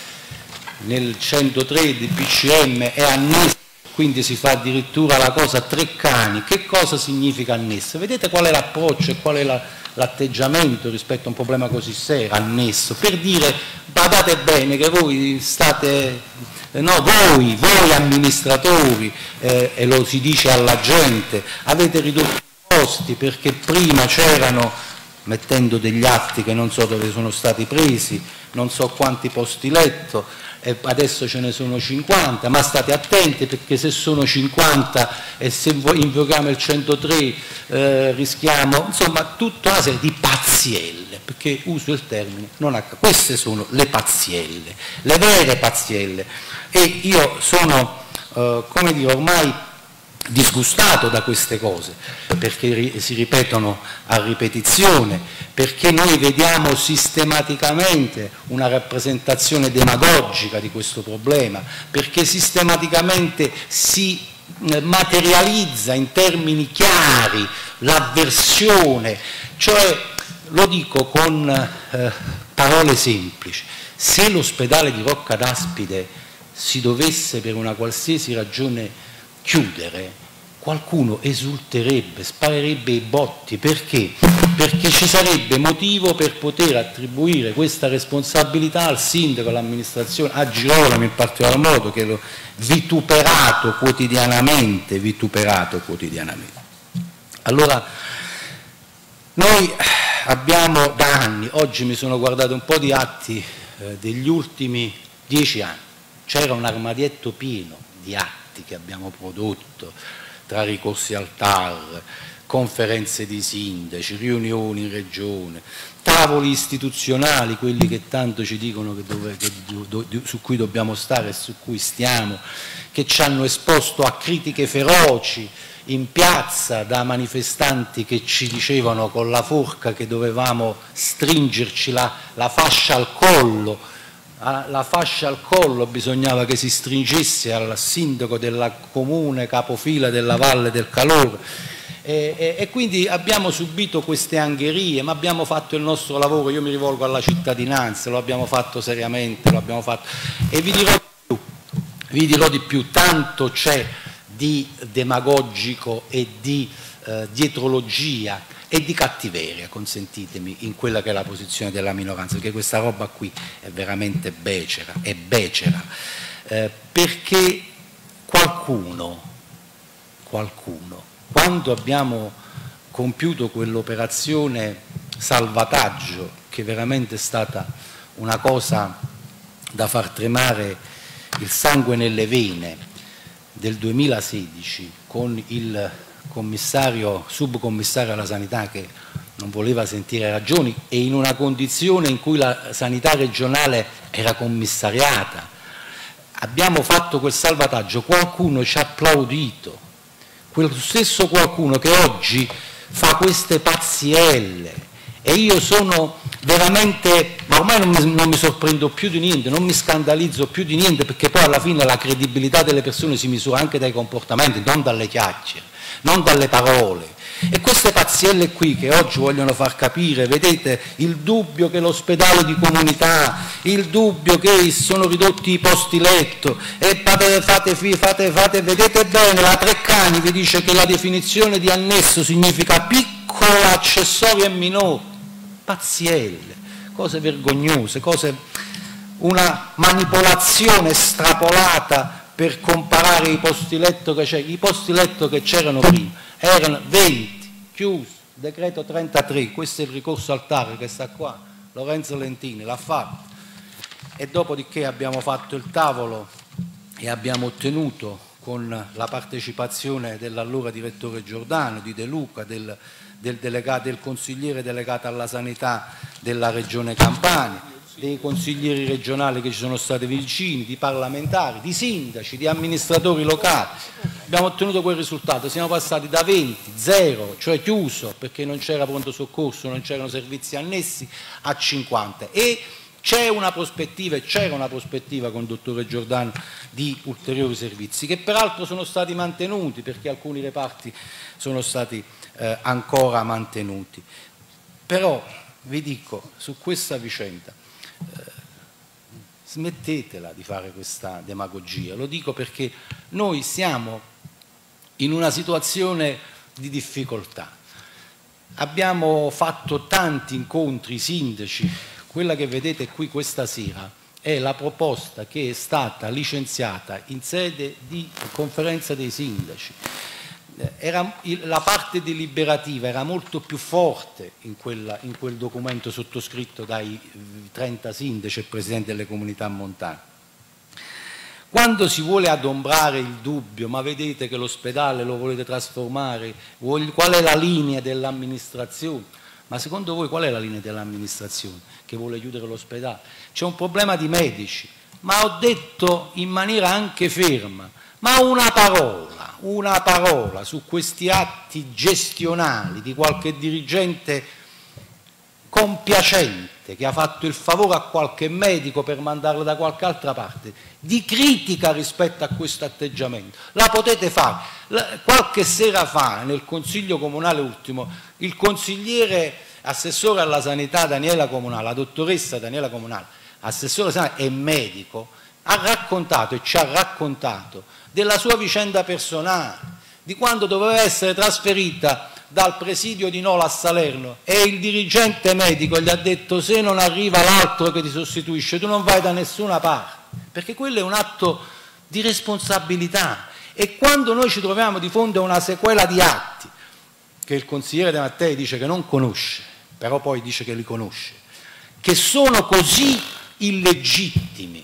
E: nel centotré di P C M è annesso, quindi si fa addirittura la cosa a tre cani. Che cosa significa annesso? Vedete qual è l'approccio e qual è l'atteggiamento la, rispetto a un problema così serio? Annesso, per dire badate bene che voi state, no, voi, voi amministratori, eh, e lo si dice alla gente, avete ridotto i costi perché prima c'erano, mettendo degli atti che non so dove sono stati presi, non so quanti posti letto, e adesso ce ne sono cinquanta, ma state attenti perché se sono cinquanta e se invochiamo il centotré eh, rischiamo, insomma, tutta una serie di pazzielle, perché uso il termine, non a, queste sono le pazzielle, le vere pazzielle, e io sono, eh, come dire, ormai disgustato da queste cose, perché si ripetono a ripetizione, perché noi vediamo sistematicamente una rappresentazione demagogica di questo problema, perché sistematicamente si materializza in termini chiari l'avversione, cioè, lo dico con eh, parole semplici, se l'ospedale di Roccadaspide si dovesse per una qualsiasi ragione chiudere, qualcuno esulterebbe, sparerebbe i botti. Perché? Perché ci sarebbe motivo per poter attribuire questa responsabilità al sindaco, all'amministrazione, a Girolamo in particolar modo, che lo vituperato quotidianamente, vituperato quotidianamente. Allora, noi abbiamo da anni, oggi mi sono guardato un po' di atti eh, degli ultimi dieci anni, c'era un armadietto pieno di atti che abbiamo prodotto, tra ricorsi al T A R, conferenze di sindaci, riunioni in regione, tavoli istituzionali, quelli che tanto ci dicono che dove, che, do, do, su cui dobbiamo stare e su cui stiamo, che ci hanno esposto a critiche feroci in piazza da manifestanti che ci dicevano con la forca che dovevamo stringerci la, la fascia al collo. La fascia al collo bisognava che si stringesse al sindaco del comune capofila della Valle del Calore e, e, e quindi abbiamo subito queste angherie, ma abbiamo fatto il nostro lavoro. Io mi rivolgo alla cittadinanza, lo abbiamo fatto seriamente, lo abbiamo fatto e vi dirò di più, vi dirò di più tanto c'è di demagogico e di eh, dietrologia e di cattiveria, consentitemi, in quella che è la posizione della minoranza, perché questa roba qui è veramente becera, è becera, eh, perché qualcuno, qualcuno, quando abbiamo compiuto quell'operazione salvataggio, che veramente è stata una cosa da far tremare il sangue nelle vene, del duemilasedici, con il commissario, subcommissario alla sanità che non voleva sentire ragioni e in una condizione in cui la sanità regionale era commissariata. Abbiamo fatto quel salvataggio, qualcuno ci ha applaudito, quel stesso qualcuno che oggi fa queste pazzielle e io sono veramente, ma ormai non mi, non mi sorprendo più di niente, non mi scandalizzo più di niente, perché poi alla fine la credibilità delle persone si misura anche dai comportamenti, non dalle chiacchiere, non dalle parole. E queste pazzielle qui che oggi vogliono far capire, vedete, il dubbio che l'ospedale di comunità, il dubbio che sono ridotti i posti letto, e fate, fate, fate, fate, vedete bene, la Treccani vi dice che la definizione di annesso significa piccolo accessorio e minore, pazzielle, cose vergognose, cose, una manipolazione estrapolata per comparare i posti letto che c'erano, i posti letto che c'erano prima erano venti, chiusi, decreto trentatré, questo è il ricorso al T A R che sta qua, Lorenzo Lentini l'ha fatto, e dopodiché abbiamo fatto il tavolo e abbiamo ottenuto con la partecipazione dell'allora direttore Giordano, di De Luca, del, del, delegato, del consigliere delegato alla sanità della regione Campania, dei consiglieri regionali che ci sono stati vicini, di parlamentari, di sindaci, di amministratori locali. Abbiamo ottenuto quel risultato, siamo passati da venti, zero, cioè chiuso perché non c'era pronto soccorso, non c'erano servizi annessi, a cinquanta. E c'è una prospettiva, e c'era una prospettiva con il dottore Giordano di ulteriori servizi, che peraltro sono stati mantenuti perché alcuni reparti sono stati eh, ancora mantenuti. Però vi dico, su questa vicenda, Eh, smettetela di fare questa demagogia, lo dico perché noi siamo in una situazione di difficoltà, abbiamo fatto tanti incontri sindaci, quella che vedete qui questa sera è la proposta che è stata licenziata in sede di conferenza dei sindaci. Era, la parte deliberativa era molto più forte in, quella, in quel documento sottoscritto dai trenta sindaci e presidenti delle comunità montane. Quando si vuole adombrare il dubbio, ma vedete che l'ospedale lo volete trasformare, qual è la linea dell'amministrazione? Ma secondo voi qual è la linea dell'amministrazione che vuole chiudere l'ospedale? C'è un problema di medici, ma ho detto in maniera anche ferma, ma una parola, una parola su questi atti gestionali di qualche dirigente compiacente che ha fatto il favore a qualche medico per mandarlo da qualche altra parte, di critica rispetto a questo atteggiamento, la potete fare. Qualche sera fa nel Consiglio Comunale ultimo, il consigliere assessore alla sanità Daniela Comunale, la dottoressa Daniela Comunale, assessore alla sanità e medico, ha raccontato e ci ha raccontato della sua vicenda personale, di quando doveva essere trasferita dal presidio di Nola a Salerno e il dirigente medico gli ha detto: se non arriva l'altro che ti sostituisce tu non vai da nessuna parte, perché quello è un atto di responsabilità. E quando noi ci troviamo di fronte a una sequela di atti che il consigliere De Mattei dice che non conosce, però poi dice che li conosce, che sono così illegittimi,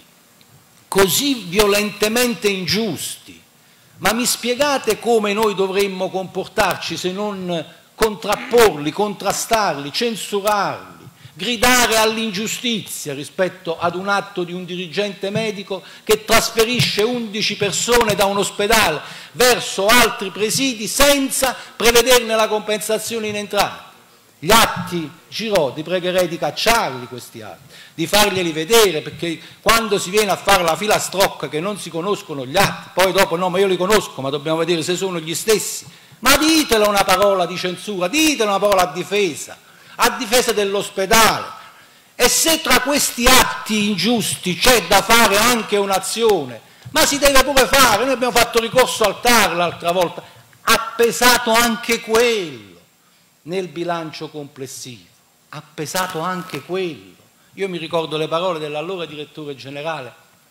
E: così violentemente ingiusti, ma mi spiegate come noi dovremmo comportarci se non contrapporli, contrastarli, censurarli, gridare all'ingiustizia rispetto ad un atto di un dirigente medico che trasferisce undici persone da un ospedale verso altri presidi senza prevederne la compensazione in entrata? Gli atti, Girò, ti pregherei di cacciarli questi atti, di farglieli vedere, perché quando si viene a fare la filastrocca che non si conoscono gli atti, poi dopo no, ma io li conosco, ma dobbiamo vedere se sono gli stessi, ma ditela una parola di censura, ditela una parola a difesa, a difesa dell'ospedale. E se tra questi atti ingiusti c'è da fare anche un'azione, ma si deve pure fare, noi abbiamo fatto ricorso al T A R l'altra volta, ha pesato anche quello nel bilancio complessivo, ha pesato anche quello. Io mi ricordo le parole dell'allora direttore generale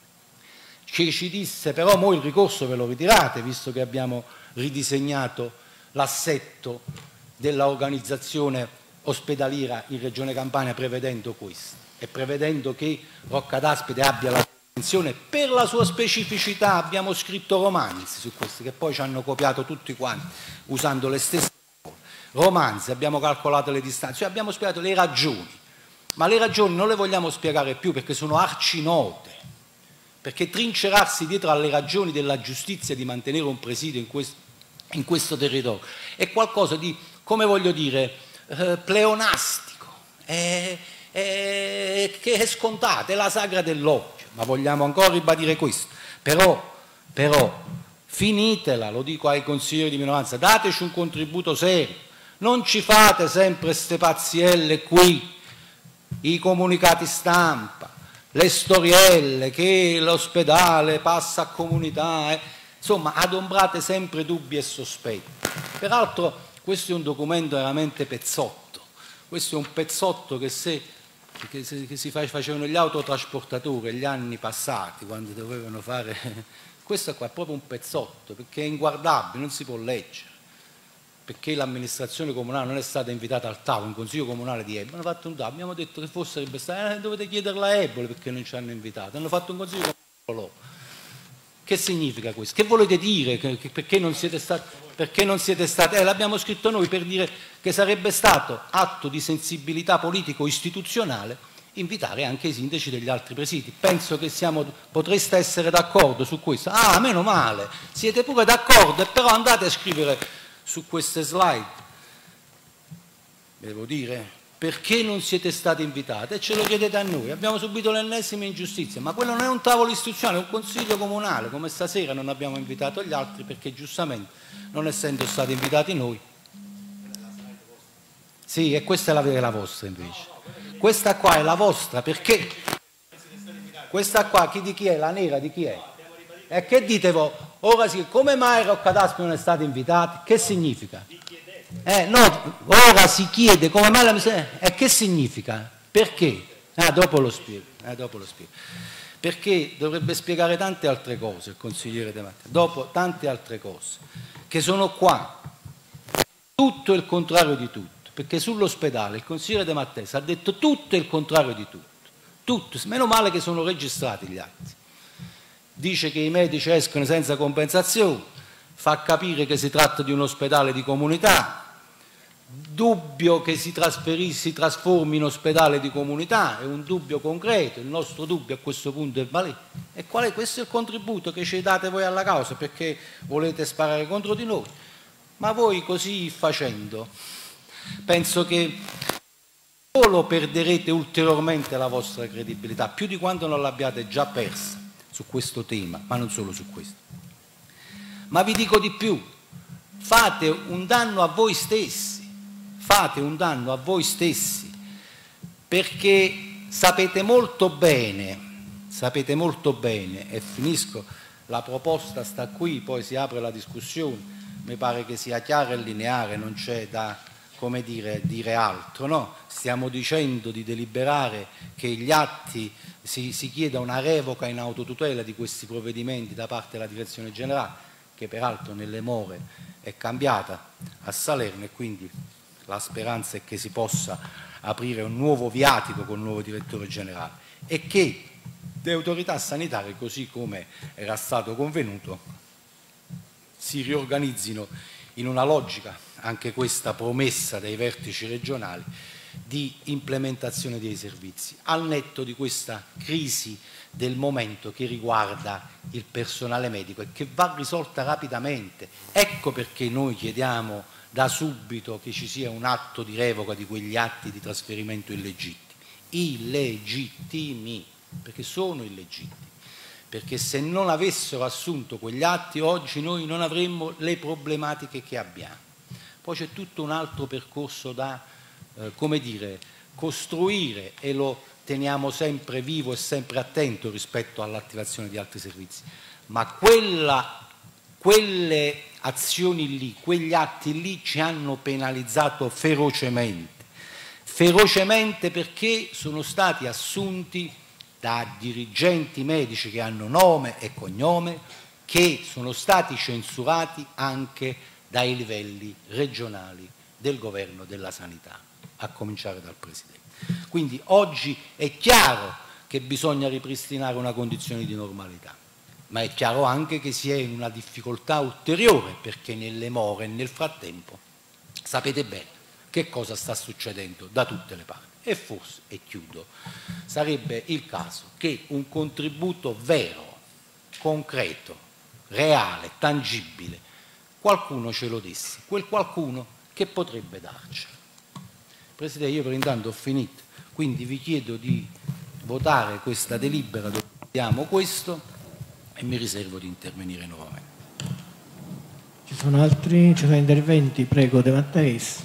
E: che ci disse: però mo il ricorso ve lo ritirate visto che abbiamo ridisegnato l'assetto dell'organizzazione ospedaliera in Regione Campania prevedendo questo e prevedendo che Rocca d'Aspide abbia la attenzione per la sua specificità. Abbiamo scritto romanzi su questo che poi ci hanno copiato tutti quanti usando le stesse romanzi, abbiamo calcolato le distanze, cioè abbiamo spiegato le ragioni, ma le ragioni non le vogliamo spiegare più perché sono arcinote, perché trincerarsi dietro alle ragioni della giustizia di mantenere un presidio in questo, in questo territorio è qualcosa di, come voglio dire, eh, pleonastico, è, è, che è scontato, è la sagra dell'occhio, ma vogliamo ancora ribadire questo, però, però finitela, lo dico ai consiglieri di minoranza, dateci un contributo serio. Non ci fate sempre ste pazzielle qui, i comunicati stampa, le storielle che l'ospedale passa a comunità, eh. Insomma adombrate sempre dubbi e sospetti. Peraltro questo è un documento veramente pezzotto, questo è un pezzotto che, se, che, se, che si facevano gli autotrasportatori negli anni passati quando dovevano fare, questo qua è proprio un pezzotto perché è inguardabile, non si può leggere. Perché l'amministrazione comunale non è stata invitata al tavolo, un consiglio comunale di Eboli, hanno fatto un tavolo, abbiamo detto che forse sarebbe stato, eh, dovete chiederla a Eboli perché non ci hanno invitato, hanno fatto un consiglio comunale. Che significa questo? Che volete dire? Che, che, perché non siete stati, perché non siete stati, eh, l'abbiamo scritto noi per dire che sarebbe stato atto di sensibilità politico-istituzionale invitare anche i sindaci degli altri presidi. Penso che siamo, potreste essere d'accordo su questo. Ah, meno male, siete pure d'accordo, però andate a scrivere su queste slide, devo dire, perché non siete stati invitati e ce lo chiedete a noi. Abbiamo subito l'ennesima ingiustizia, ma quello non è un tavolo istituzionale, è un consiglio comunale, come stasera non abbiamo invitato gli altri perché giustamente, non essendo stati invitati noi. Sì, e questa è la vera vostra invece. Questa qua è la vostra perché questa qua chi di chi è? La nera di chi è? E che dite voi? Ora sì, come mai Rocca d'Aspide non è stato invitato? Che significa? Eh, no, ora si chiede come mai la... E che significa? Perché? Ah, dopo lo spiego, eh, dopo lo spiego. Perché dovrebbe spiegare tante altre cose il consigliere De Mattei, dopo tante altre cose, che sono qua, tutto il contrario di tutto, perché sull'ospedale il consigliere De Mattei ha detto tutto il contrario di tutto, tutto, meno male che sono registrati gli atti. Dice che i medici escono senza compensazione, fa capire che si tratta di un ospedale di comunità, dubbio che si, si trasformi in ospedale di comunità, è un dubbio concreto, il nostro dubbio a questo punto è vale. E qual è? Questo è il contributo che ci date voi alla causa, perché volete sparare contro di noi. Ma voi così facendo, penso che solo perderete ulteriormente la vostra credibilità, più di quanto non l'abbiate già persa su questo tema, ma non solo su questo. Ma vi dico di più, fate un danno a voi stessi, fate un danno a voi stessi, perché sapete molto bene, sapete molto bene, e finisco, la proposta sta qui, poi si apre la discussione, mi pare che sia chiara e lineare, non c'è da, come dire, dire altro, no? Stiamo dicendo di deliberare che gli atti, si, si chieda una revoca in autotutela di questi provvedimenti da parte della direzione generale, che peraltro nelle more è cambiata a Salerno, e quindi la speranza è che si possa aprire un nuovo viatico con il nuovo direttore generale e che le autorità sanitarie, così come era stato convenuto, si riorganizzino in una logica, anche questa promessa dai vertici regionali, di implementazione dei servizi, al netto di questa crisi del momento che riguarda il personale medico e che va risolta rapidamente. Ecco perché noi chiediamo da subito che ci sia un atto di revoca di quegli atti di trasferimento illegittimi, illegittimi, perché sono illegittimi, perché se non avessero assunto quegli atti oggi noi non avremmo le problematiche che abbiamo. Poi c'è tutto un altro percorso da, eh, come dire, costruire, e lo teniamo sempre vivo e sempre attento rispetto all'attivazione di altri servizi, ma quella, quelle azioni lì, quegli atti lì ci hanno penalizzato ferocemente, ferocemente perché sono stati assunti da dirigenti medici che hanno nome e cognome, che sono stati censurati anche dai livelli regionali del governo della sanità, a cominciare dal Presidente. Quindi oggi è chiaro che bisogna ripristinare una condizione di normalità, ma è chiaro anche che si è in una difficoltà ulteriore, perché nelle more e nel frattempo sapete bene che cosa sta succedendo da tutte le parti. E forse, e chiudo, sarebbe il caso che un contributo vero, concreto, reale, tangibile, qualcuno ce lo desse, quel qualcuno che potrebbe darci. Presidente, io per intanto ho finito, quindi vi chiedo di votare questa delibera dove abbiamo questo e mi riservo di intervenire nuovamente.
A: Ci sono altri, ci sono interventi? Prego, De Matteis.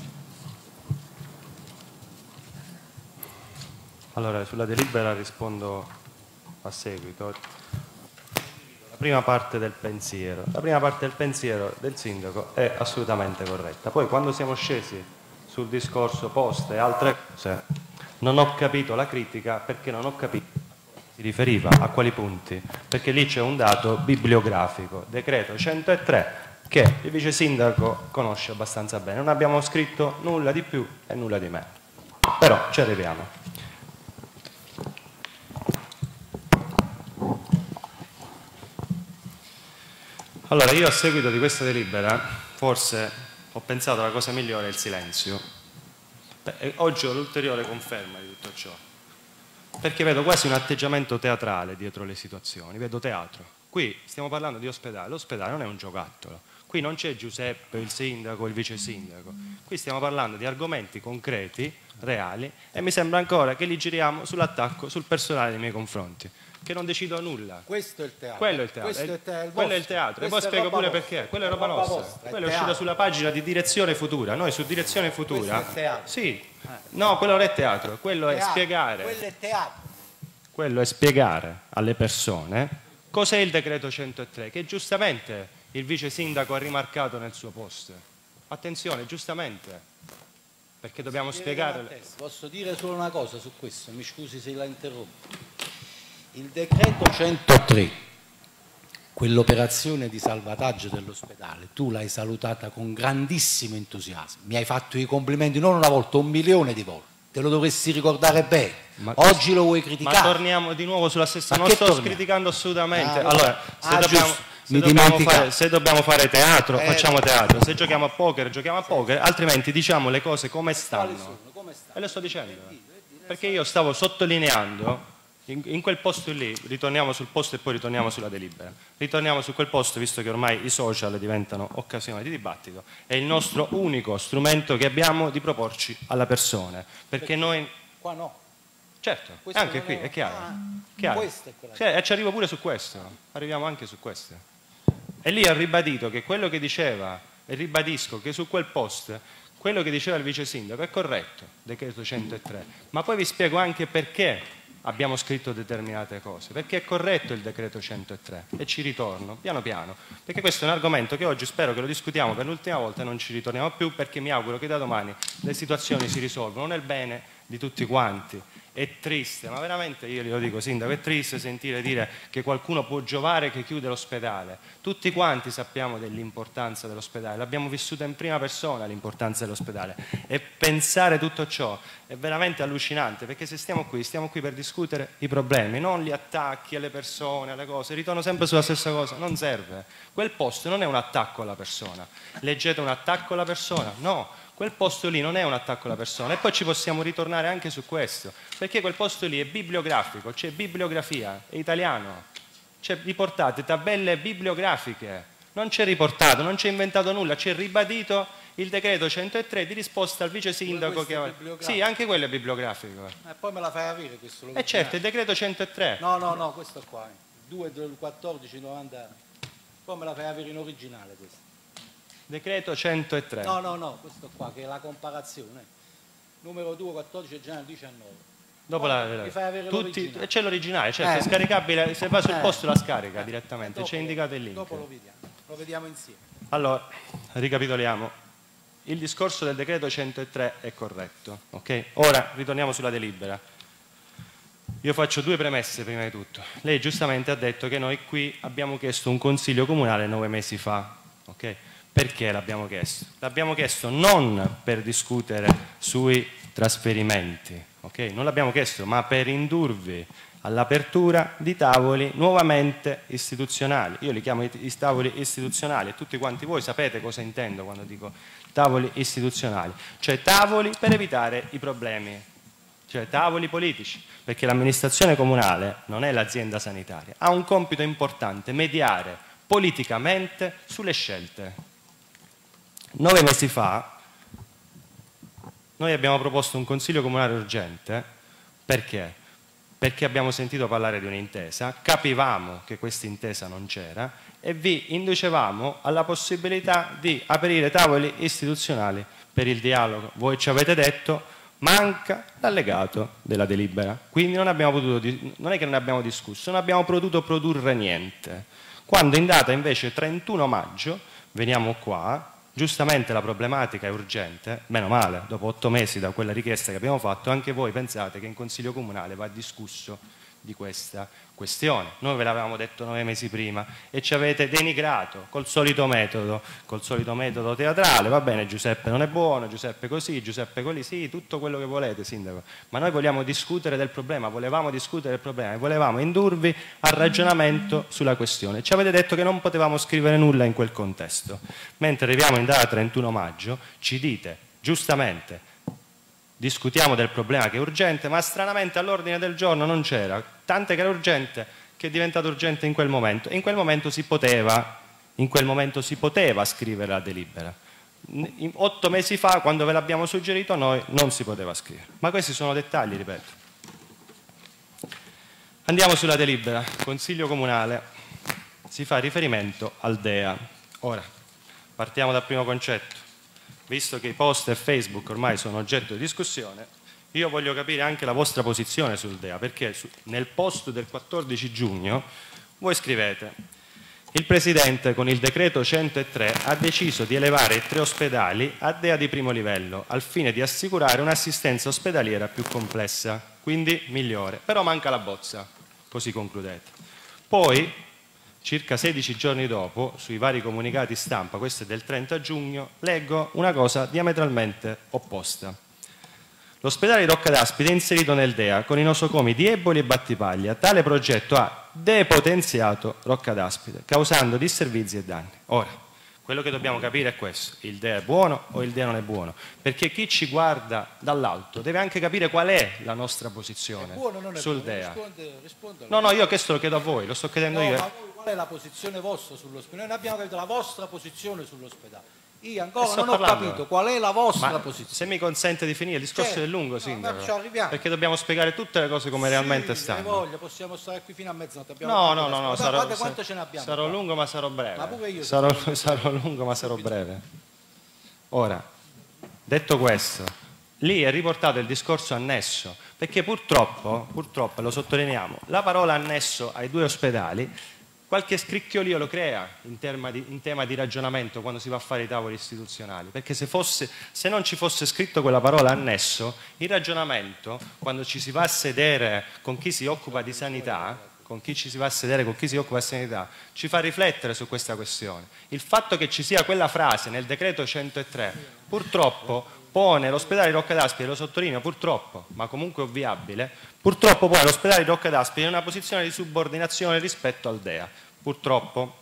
F: Allora, sulla delibera rispondo a seguito. La prima parte del pensiero, la prima parte del pensiero del sindaco è assolutamente corretta. Poi quando siamo scesi sul discorso poste e altre cose, non ho capito la critica perché non ho capito si riferiva a quali punti, perché lì c'è un dato bibliografico, decreto centotré, che il vice sindaco conosce abbastanza bene. Non abbiamo scritto nulla di più e nulla di meno, però ci arriviamo. Allora, io a seguito di questa delibera, forse ho pensato la cosa migliore è il silenzio. Beh, oggi ho l'ulteriore conferma di tutto ciò, perché vedo quasi un atteggiamento teatrale dietro le situazioni, vedo teatro. Qui stiamo parlando di ospedale, l'ospedale non è un giocattolo, qui non c'è Giuseppe, il sindaco, il vice sindaco, qui stiamo parlando di argomenti concreti, reali, e mi sembra ancora che li giriamo sull'attacco sul personale nei miei confronti, che non decido nulla.
E: Questo è il teatro.
F: Quello è il teatro.
E: Questo è, te- il
F: quello è il teatro. E poi spiego pure vostra. Perché. Quella è roba nostra. Vostra, quello è uscito sulla pagina di Direzione Futura. Noi su Direzione Futura.
E: Questo è teatro.
F: Sì. No, quello non è teatro. Quello teatro. è spiegare.
E: Quello è teatro.
F: Quello è spiegare alle persone cos'è il decreto centotré, che giustamente il vice sindaco ha rimarcato nel suo post. Attenzione, giustamente. Perché dobbiamo spiegare.
E: Posso dire solo una cosa su questo? Mi scusi se la interrompo. Il decreto centotré, quell'operazione di salvataggio dell'ospedale, tu l'hai salutata con grandissimo entusiasmo, mi hai fatto i complimenti non una volta, un milione di volte, te lo dovresti ricordare bene. Ma oggi lo vuoi criticare?
F: Ma torniamo di nuovo sulla stessa,
E: ma
F: non sto
E: torniamo?
F: criticando assolutamente.
E: Ah,
F: allora, se,
E: ah,
F: dobbiamo, se, dobbiamo fare, se dobbiamo fare teatro, eh, facciamo teatro, se giochiamo a poker, giochiamo a poker, altrimenti diciamo le cose come stanno. Come stanno? E le sto dicendo, perché io stavo sottolineando. In, in quel posto lì, ritorniamo sul posto e poi ritorniamo sulla delibera, ritorniamo su quel posto visto che ormai i social diventano occasione di dibattito, è il nostro unico strumento che abbiamo di proporci alla persona, perché, perché noi...
E: Qua no.
F: Certo, questo anche qui, è, è chiaro. Ah, chiaro. È cioè, e ci arrivo pure su questo, arriviamo anche su questo. E lì ha ribadito che quello che diceva, e ribadisco che su quel post, quello che diceva il vice sindaco è corretto, decreto centotré, ma poi vi spiego anche perché abbiamo scritto determinate cose, perché è corretto il decreto centotré e ci ritorno piano piano, perché questo è un argomento che oggi spero che lo discutiamo per l'ultima volta e non ci ritorniamo più, perché mi auguro che da domani le situazioni si risolvano nel bene di tutti quanti. È triste, ma veramente io glielo dico, sindaco, è triste sentire dire che qualcuno può giovare che chiude l'ospedale. Tutti quanti sappiamo dell'importanza dell'ospedale, l'abbiamo vissuta in prima persona l'importanza dell'ospedale, e pensare tutto ciò è veramente allucinante, perché se stiamo qui, stiamo qui per discutere i problemi, non gli attacchi alle persone, alle cose. Ritorno sempre sulla stessa cosa, non serve. Quel posto non è un attacco alla persona. Leggete un attacco alla persona? No. Quel posto lì non è un attacco alla persona, e poi ci possiamo ritornare anche su questo, perché quel posto lì è bibliografico, c'è bibliografia, è italiano, c'è riportate tabelle bibliografiche, non c'è riportato, non c'è inventato nulla, c'è ribadito il decreto centotré di risposta al vice sindaco che aveva... Sì, anche quello è bibliografico.
E: E eh, poi me la fai avere questo?
F: E eh certo, il decreto centotré.
E: No, no, no, questo qua, due del quattordici novanta, poi me la fai avere in originale questo.
F: Decreto centotré.
E: No, no, no, questo qua che è la comparazione. Numero due, quattordici gennaio diciannove.
F: Dopo
E: poi
F: la,
E: mi fai avere l'originale.
F: C'è l'originale, certo,
E: eh.
F: è scaricabile, se va sul
E: eh.
F: posto la scarica eh. direttamente,
E: dopo,
F: c'è indicato il link.
E: Dopo lo vediamo, lo vediamo insieme.
F: Allora, ricapitoliamo. Il discorso del decreto centotré è corretto, ok? Ora ritorniamo sulla delibera. Io faccio due premesse prima di tutto. Lei giustamente ha detto che noi qui abbiamo chiesto un consiglio comunale nove mesi fa, ok? Perché l'abbiamo chiesto? L'abbiamo chiesto non per discutere sui trasferimenti, okay? Non l'abbiamo chiesto, ma per indurvi all'apertura di tavoli nuovamente istituzionali. Io li chiamo i, i tavoli istituzionali, e tutti quanti voi sapete cosa intendo quando dico tavoli istituzionali, cioè tavoli per evitare i problemi, cioè tavoli politici, perché l'amministrazione comunale non è l'azienda sanitaria, ha un compito importante: mediare politicamente sulle scelte. Nove mesi fa noi abbiamo proposto un consiglio comunale urgente. Perché? Perché abbiamo sentito parlare di un'intesa, capivamo che questa intesa non c'era e vi inducevamo alla possibilità di aprire tavoli istituzionali per il dialogo. Voi ci avete detto: manca l'allegato della delibera, quindi non, abbiamo potuto, non è che non abbiamo discusso, non abbiamo potuto produrre niente. Quando in data invece trentuno maggio veniamo qua, giustamente la problematica è urgente, meno male, dopo otto mesi da quella richiesta che abbiamo fatto, anche voi pensate che in Consiglio Comunale va discusso di questa questione. Noi ve l'avevamo detto nove mesi prima e ci avete denigrato col solito metodo, col solito metodo teatrale. Va bene, Giuseppe non è buono, Giuseppe così, Giuseppe così, sì, tutto quello che volete, sindaco, ma noi vogliamo discutere del problema, volevamo discutere del problema e volevamo indurvi al ragionamento sulla questione. Ci avete detto che non potevamo scrivere nulla in quel contesto, mentre arriviamo in data trentuno maggio, ci dite giustamente: discutiamo del problema che è urgente, ma stranamente all'ordine del giorno non c'era, tant'è che era urgente che è diventato urgente in quel momento. E in quel momento si poteva, in quel momento si poteva scrivere la delibera. In otto mesi fa, quando ve l'abbiamo suggerito noi, non si poteva scrivere. Ma questi sono dettagli, ripeto. Andiamo sulla delibera. Consiglio Comunale. Si fa riferimento al D E A. Ora, partiamo dal primo concetto. Visto che i post e Facebook ormai sono oggetto di discussione, io voglio capire anche la vostra posizione sul D E A, perché nel post del quattordici giugno voi scrivete: il Presidente con il decreto centotré ha deciso di elevare i tre ospedali a D E A di primo livello al fine di assicurare un'assistenza ospedaliera più complessa, quindi migliore, però manca la bozza, così concludete. Poi, circa sedici giorni dopo, sui vari comunicati stampa, questo è del trenta giugno, leggo una cosa diametralmente opposta. L'ospedale di Rocca d'Aspide è inserito nel D E A con i nosocomi di Eboli e Battipaglia. Tale progetto ha depotenziato Rocca d'Aspide, causando disservizi e danni. Ora, quello che dobbiamo capire è questo: il D E A è buono o il D E A non è buono? Perché chi ci guarda dall'alto deve anche capire qual è la nostra posizione sul D E A.
E: Risponde, risponde
F: no, no, io questo lo chiedo a voi, lo sto chiedendo
E: no,
F: io.
E: Ma voi, qual è la posizione vostra sull'ospedale? Noi non abbiamo capito la vostra posizione sull'ospedale. Io ancora non ho
F: parlando.
E: capito qual è la vostra
F: Ma
E: posizione.
F: Se mi consente di finire, il discorso
E: Certo.
F: è lungo,
E: No,
F: sindaco,
E: ma ci arriviamo.
F: perché dobbiamo spiegare tutte le cose come
E: Sì,
F: realmente
E: hai
F: stanno.
E: voglia, possiamo stare qui fino a mezzanotte. Abbiamo
F: No,
E: fatto
F: no,
E: la
F: no, no,
E: scuola.
F: sarò,
E: Guarda
F: sa-
E: quanto ce ne abbiamo.
F: sarò
E: qua.
F: lungo ma sarò breve.
E: Ma pure io
F: sarò,
E: sono-
F: sarò lungo ma sarò breve. Ora, detto questo, lì è riportato il discorso annesso, perché purtroppo, purtroppo, lo sottolineiamo, la parola annesso ai due ospedali qualche scricchiolio lo crea in, di, in tema di ragionamento quando si va a fare i tavoli istituzionali, perché se, fosse, se non ci fosse scritto quella parola annesso, il ragionamento, quando ci si va a sedere con chi si occupa di sanità, con chi ci si va a sedere, con chi si occupa di sanità, ci fa riflettere su questa questione. Il fatto che ci sia quella frase nel decreto centotré, purtroppo pone l'ospedale di Rocca d'Aspri, lo sottolineo purtroppo, ma comunque ovviabile, purtroppo pone l'ospedale di Rocca d'Aspri in una posizione di subordinazione rispetto al D E A, purtroppo.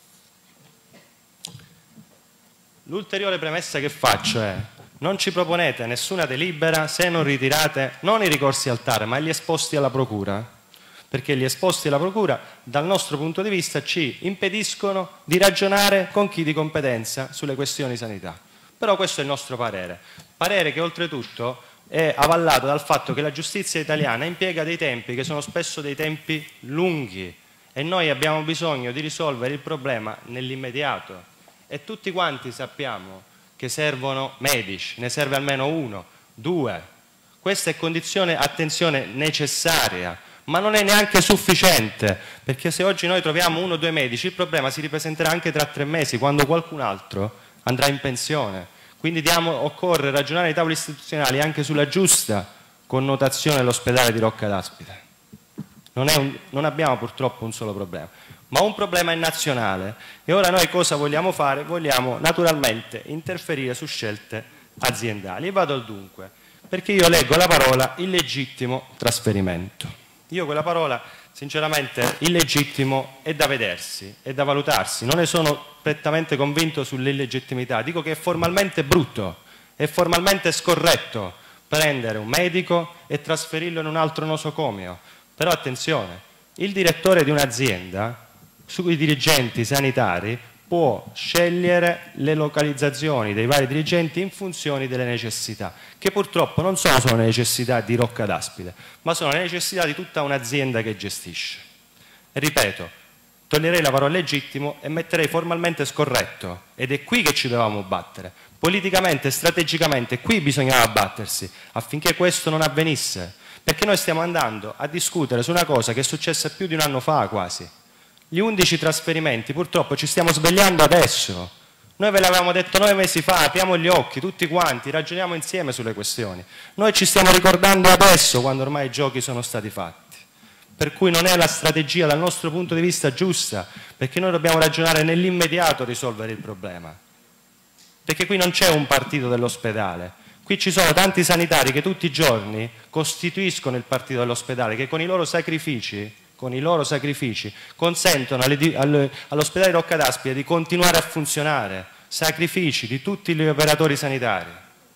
F: L'ulteriore premessa che faccio è: non ci proponete nessuna delibera se non ritirate non i ricorsi al T A R, ma gli esposti alla Procura, perché gli esposti alla Procura, dal nostro punto di vista, ci impediscono di ragionare con chi di competenza sulle questioni sanità. Però questo è il nostro parere, parere che oltretutto è avallato dal fatto che la giustizia italiana impiega dei tempi che sono spesso dei tempi lunghi e noi abbiamo bisogno di risolvere il problema nell'immediato e tutti quanti sappiamo che servono medici, ne serve almeno uno, due. Questa è condizione, attenzione, necessaria, ma non è neanche sufficiente, perché se oggi noi troviamo uno o due medici, il problema si ripresenterà anche tra tre mesi, quando qualcun altro andrà in pensione. Quindi diamo, occorre ragionare ai tavoli istituzionali anche sulla giusta connotazione dell'ospedale di Rocca d'Aspide. Non, è un, non abbiamo purtroppo un solo problema, ma un problema è nazionale e ora noi cosa vogliamo fare? Vogliamo naturalmente interferire su scelte aziendali. E vado al dunque, perché io leggo la parola illegittimo trasferimento. Io quella parola, sinceramente, illegittimo è da vedersi, è da valutarsi, non ne sono prettamente convinto sull'illegittimità, dico che è formalmente brutto, è formalmente scorretto prendere un medico e trasferirlo in un altro nosocomio, però attenzione, il direttore di un'azienda, sui dirigenti sanitari, può scegliere le localizzazioni dei vari dirigenti in funzione delle necessità, che purtroppo non sono solo le necessità di Rocca d'Aspide, ma sono le necessità di tutta un'azienda che gestisce. E ripeto, toglierei la parola legittimo e metterei formalmente scorretto, ed è qui che ci dovevamo battere. Politicamente, strategicamente, qui bisognava battersi affinché questo non avvenisse, perché noi stiamo andando a discutere su una cosa che è successa più di un anno fa quasi. Gli undici trasferimenti, purtroppo ci stiamo svegliando adesso. Noi ve l'avevamo detto nove mesi fa, apriamo gli occhi tutti quanti, ragioniamo insieme sulle questioni. Noi ci stiamo ricordando adesso, quando ormai i giochi sono stati fatti. Per cui non è la strategia dal nostro punto di vista giusta, perché noi dobbiamo ragionare nell'immediato a risolvere il problema. Perché qui non c'è un partito dell'ospedale, qui ci sono tanti sanitari che tutti i giorni costituiscono il partito dell'ospedale, che con i loro sacrifici con i loro sacrifici consentono all'ospedale di Rocca d'Aspide di continuare a funzionare, sacrifici di tutti gli operatori sanitari.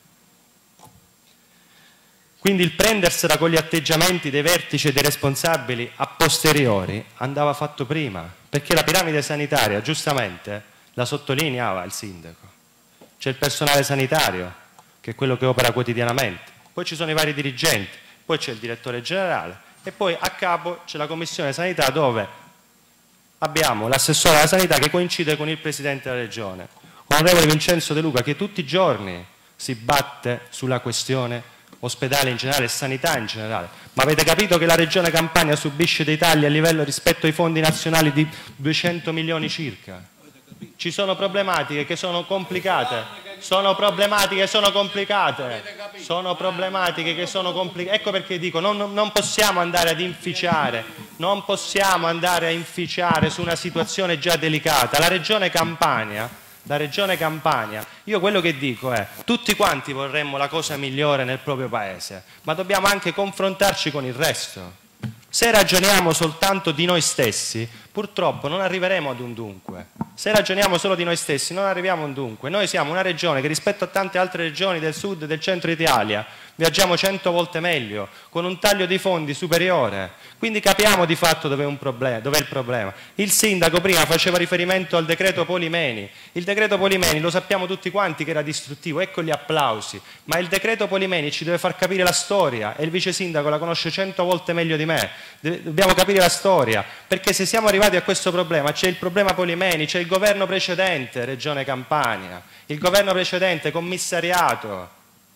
F: Quindi il prendersela con gli atteggiamenti dei vertici e dei responsabili a posteriori andava fatto prima, perché la piramide sanitaria, giustamente, la sottolineava il sindaco. C'è il personale sanitario, che è quello che opera quotidianamente, poi ci sono i vari dirigenti, poi c'è il direttore generale, e poi a capo c'è la commissione sanità dove abbiamo l'assessore alla sanità che coincide con il presidente della regione, onorevole Vincenzo De Luca, che tutti i giorni si batte sulla questione ospedale in generale e sanità in generale. Ma avete capito che la regione Campania subisce dei tagli a livello rispetto ai fondi nazionali di duecento milioni circa? Ci sono problematiche che sono complicate. Sono problematiche che sono complicate, sono problematiche che sono complicate. Ecco perché dico, non, non possiamo andare ad inficiare, non possiamo andare a inficiare su una situazione già delicata. La regione Campania, la regione Campania, io quello che dico è, tutti quanti vorremmo la cosa migliore nel proprio paese, ma dobbiamo anche confrontarci con il resto. Se ragioniamo soltanto di noi stessi, purtroppo non arriveremo ad un dunque. Se ragioniamo solo di noi stessi non arriviamo a un dunque. Noi siamo una regione che rispetto a tante altre regioni del sud e del centro Italia viaggiamo cento volte meglio, con un taglio di fondi superiore. Quindi capiamo di fatto dov'è un problema, dov'è il problema. Il sindaco prima faceva riferimento al decreto Polimeni. Il decreto Polimeni lo sappiamo tutti quanti che era distruttivo, ecco gli applausi. Ma il decreto Polimeni ci deve far capire la storia e il vice sindaco la conosce cento volte meglio di me. Dobbiamo capire la storia, perché se siamo arrivati a questo problema c'è il problema Polimeni, c'è il governo precedente, Regione Campania, il governo precedente, commissariato.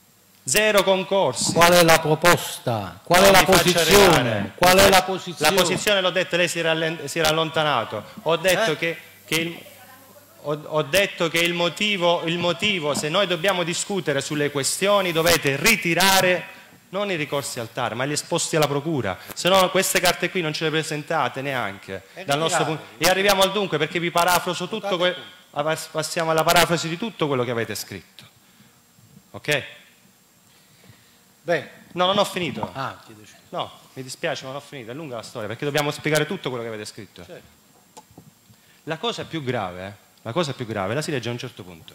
F: Zero concorsi.
E: Qual è la proposta? Qual
F: No,
E: è la
F: mi faccia
E: posizione?
F: arrivare.
E: Qual
F: Mi
E: è la
F: faccia-
E: posizione?
F: La posizione l'ho detto, lei si era, allen- si era allontanato. Ho detto
E: Eh?
F: che, che il, ho, ho detto che il motivo, il motivo, se noi dobbiamo discutere sulle questioni, dovete ritirare non i ricorsi al T A R, ma gli esposti alla procura. Se no queste carte qui non ce le presentate neanche. Dal nostro punto. E arriviamo al dunque, perché vi parafraso tutto, que- passiamo alla parafrasi di tutto quello che avete scritto. Ok?
E: Beh,
F: No, non ho finito.
E: ah, chiedo scusa.
F: No, mi dispiace, non ho finito, è lunga la storia, perché dobbiamo spiegare tutto quello che avete scritto.
E: Certo.
F: La cosa più grave, eh, la cosa più grave, la si legge a un certo punto.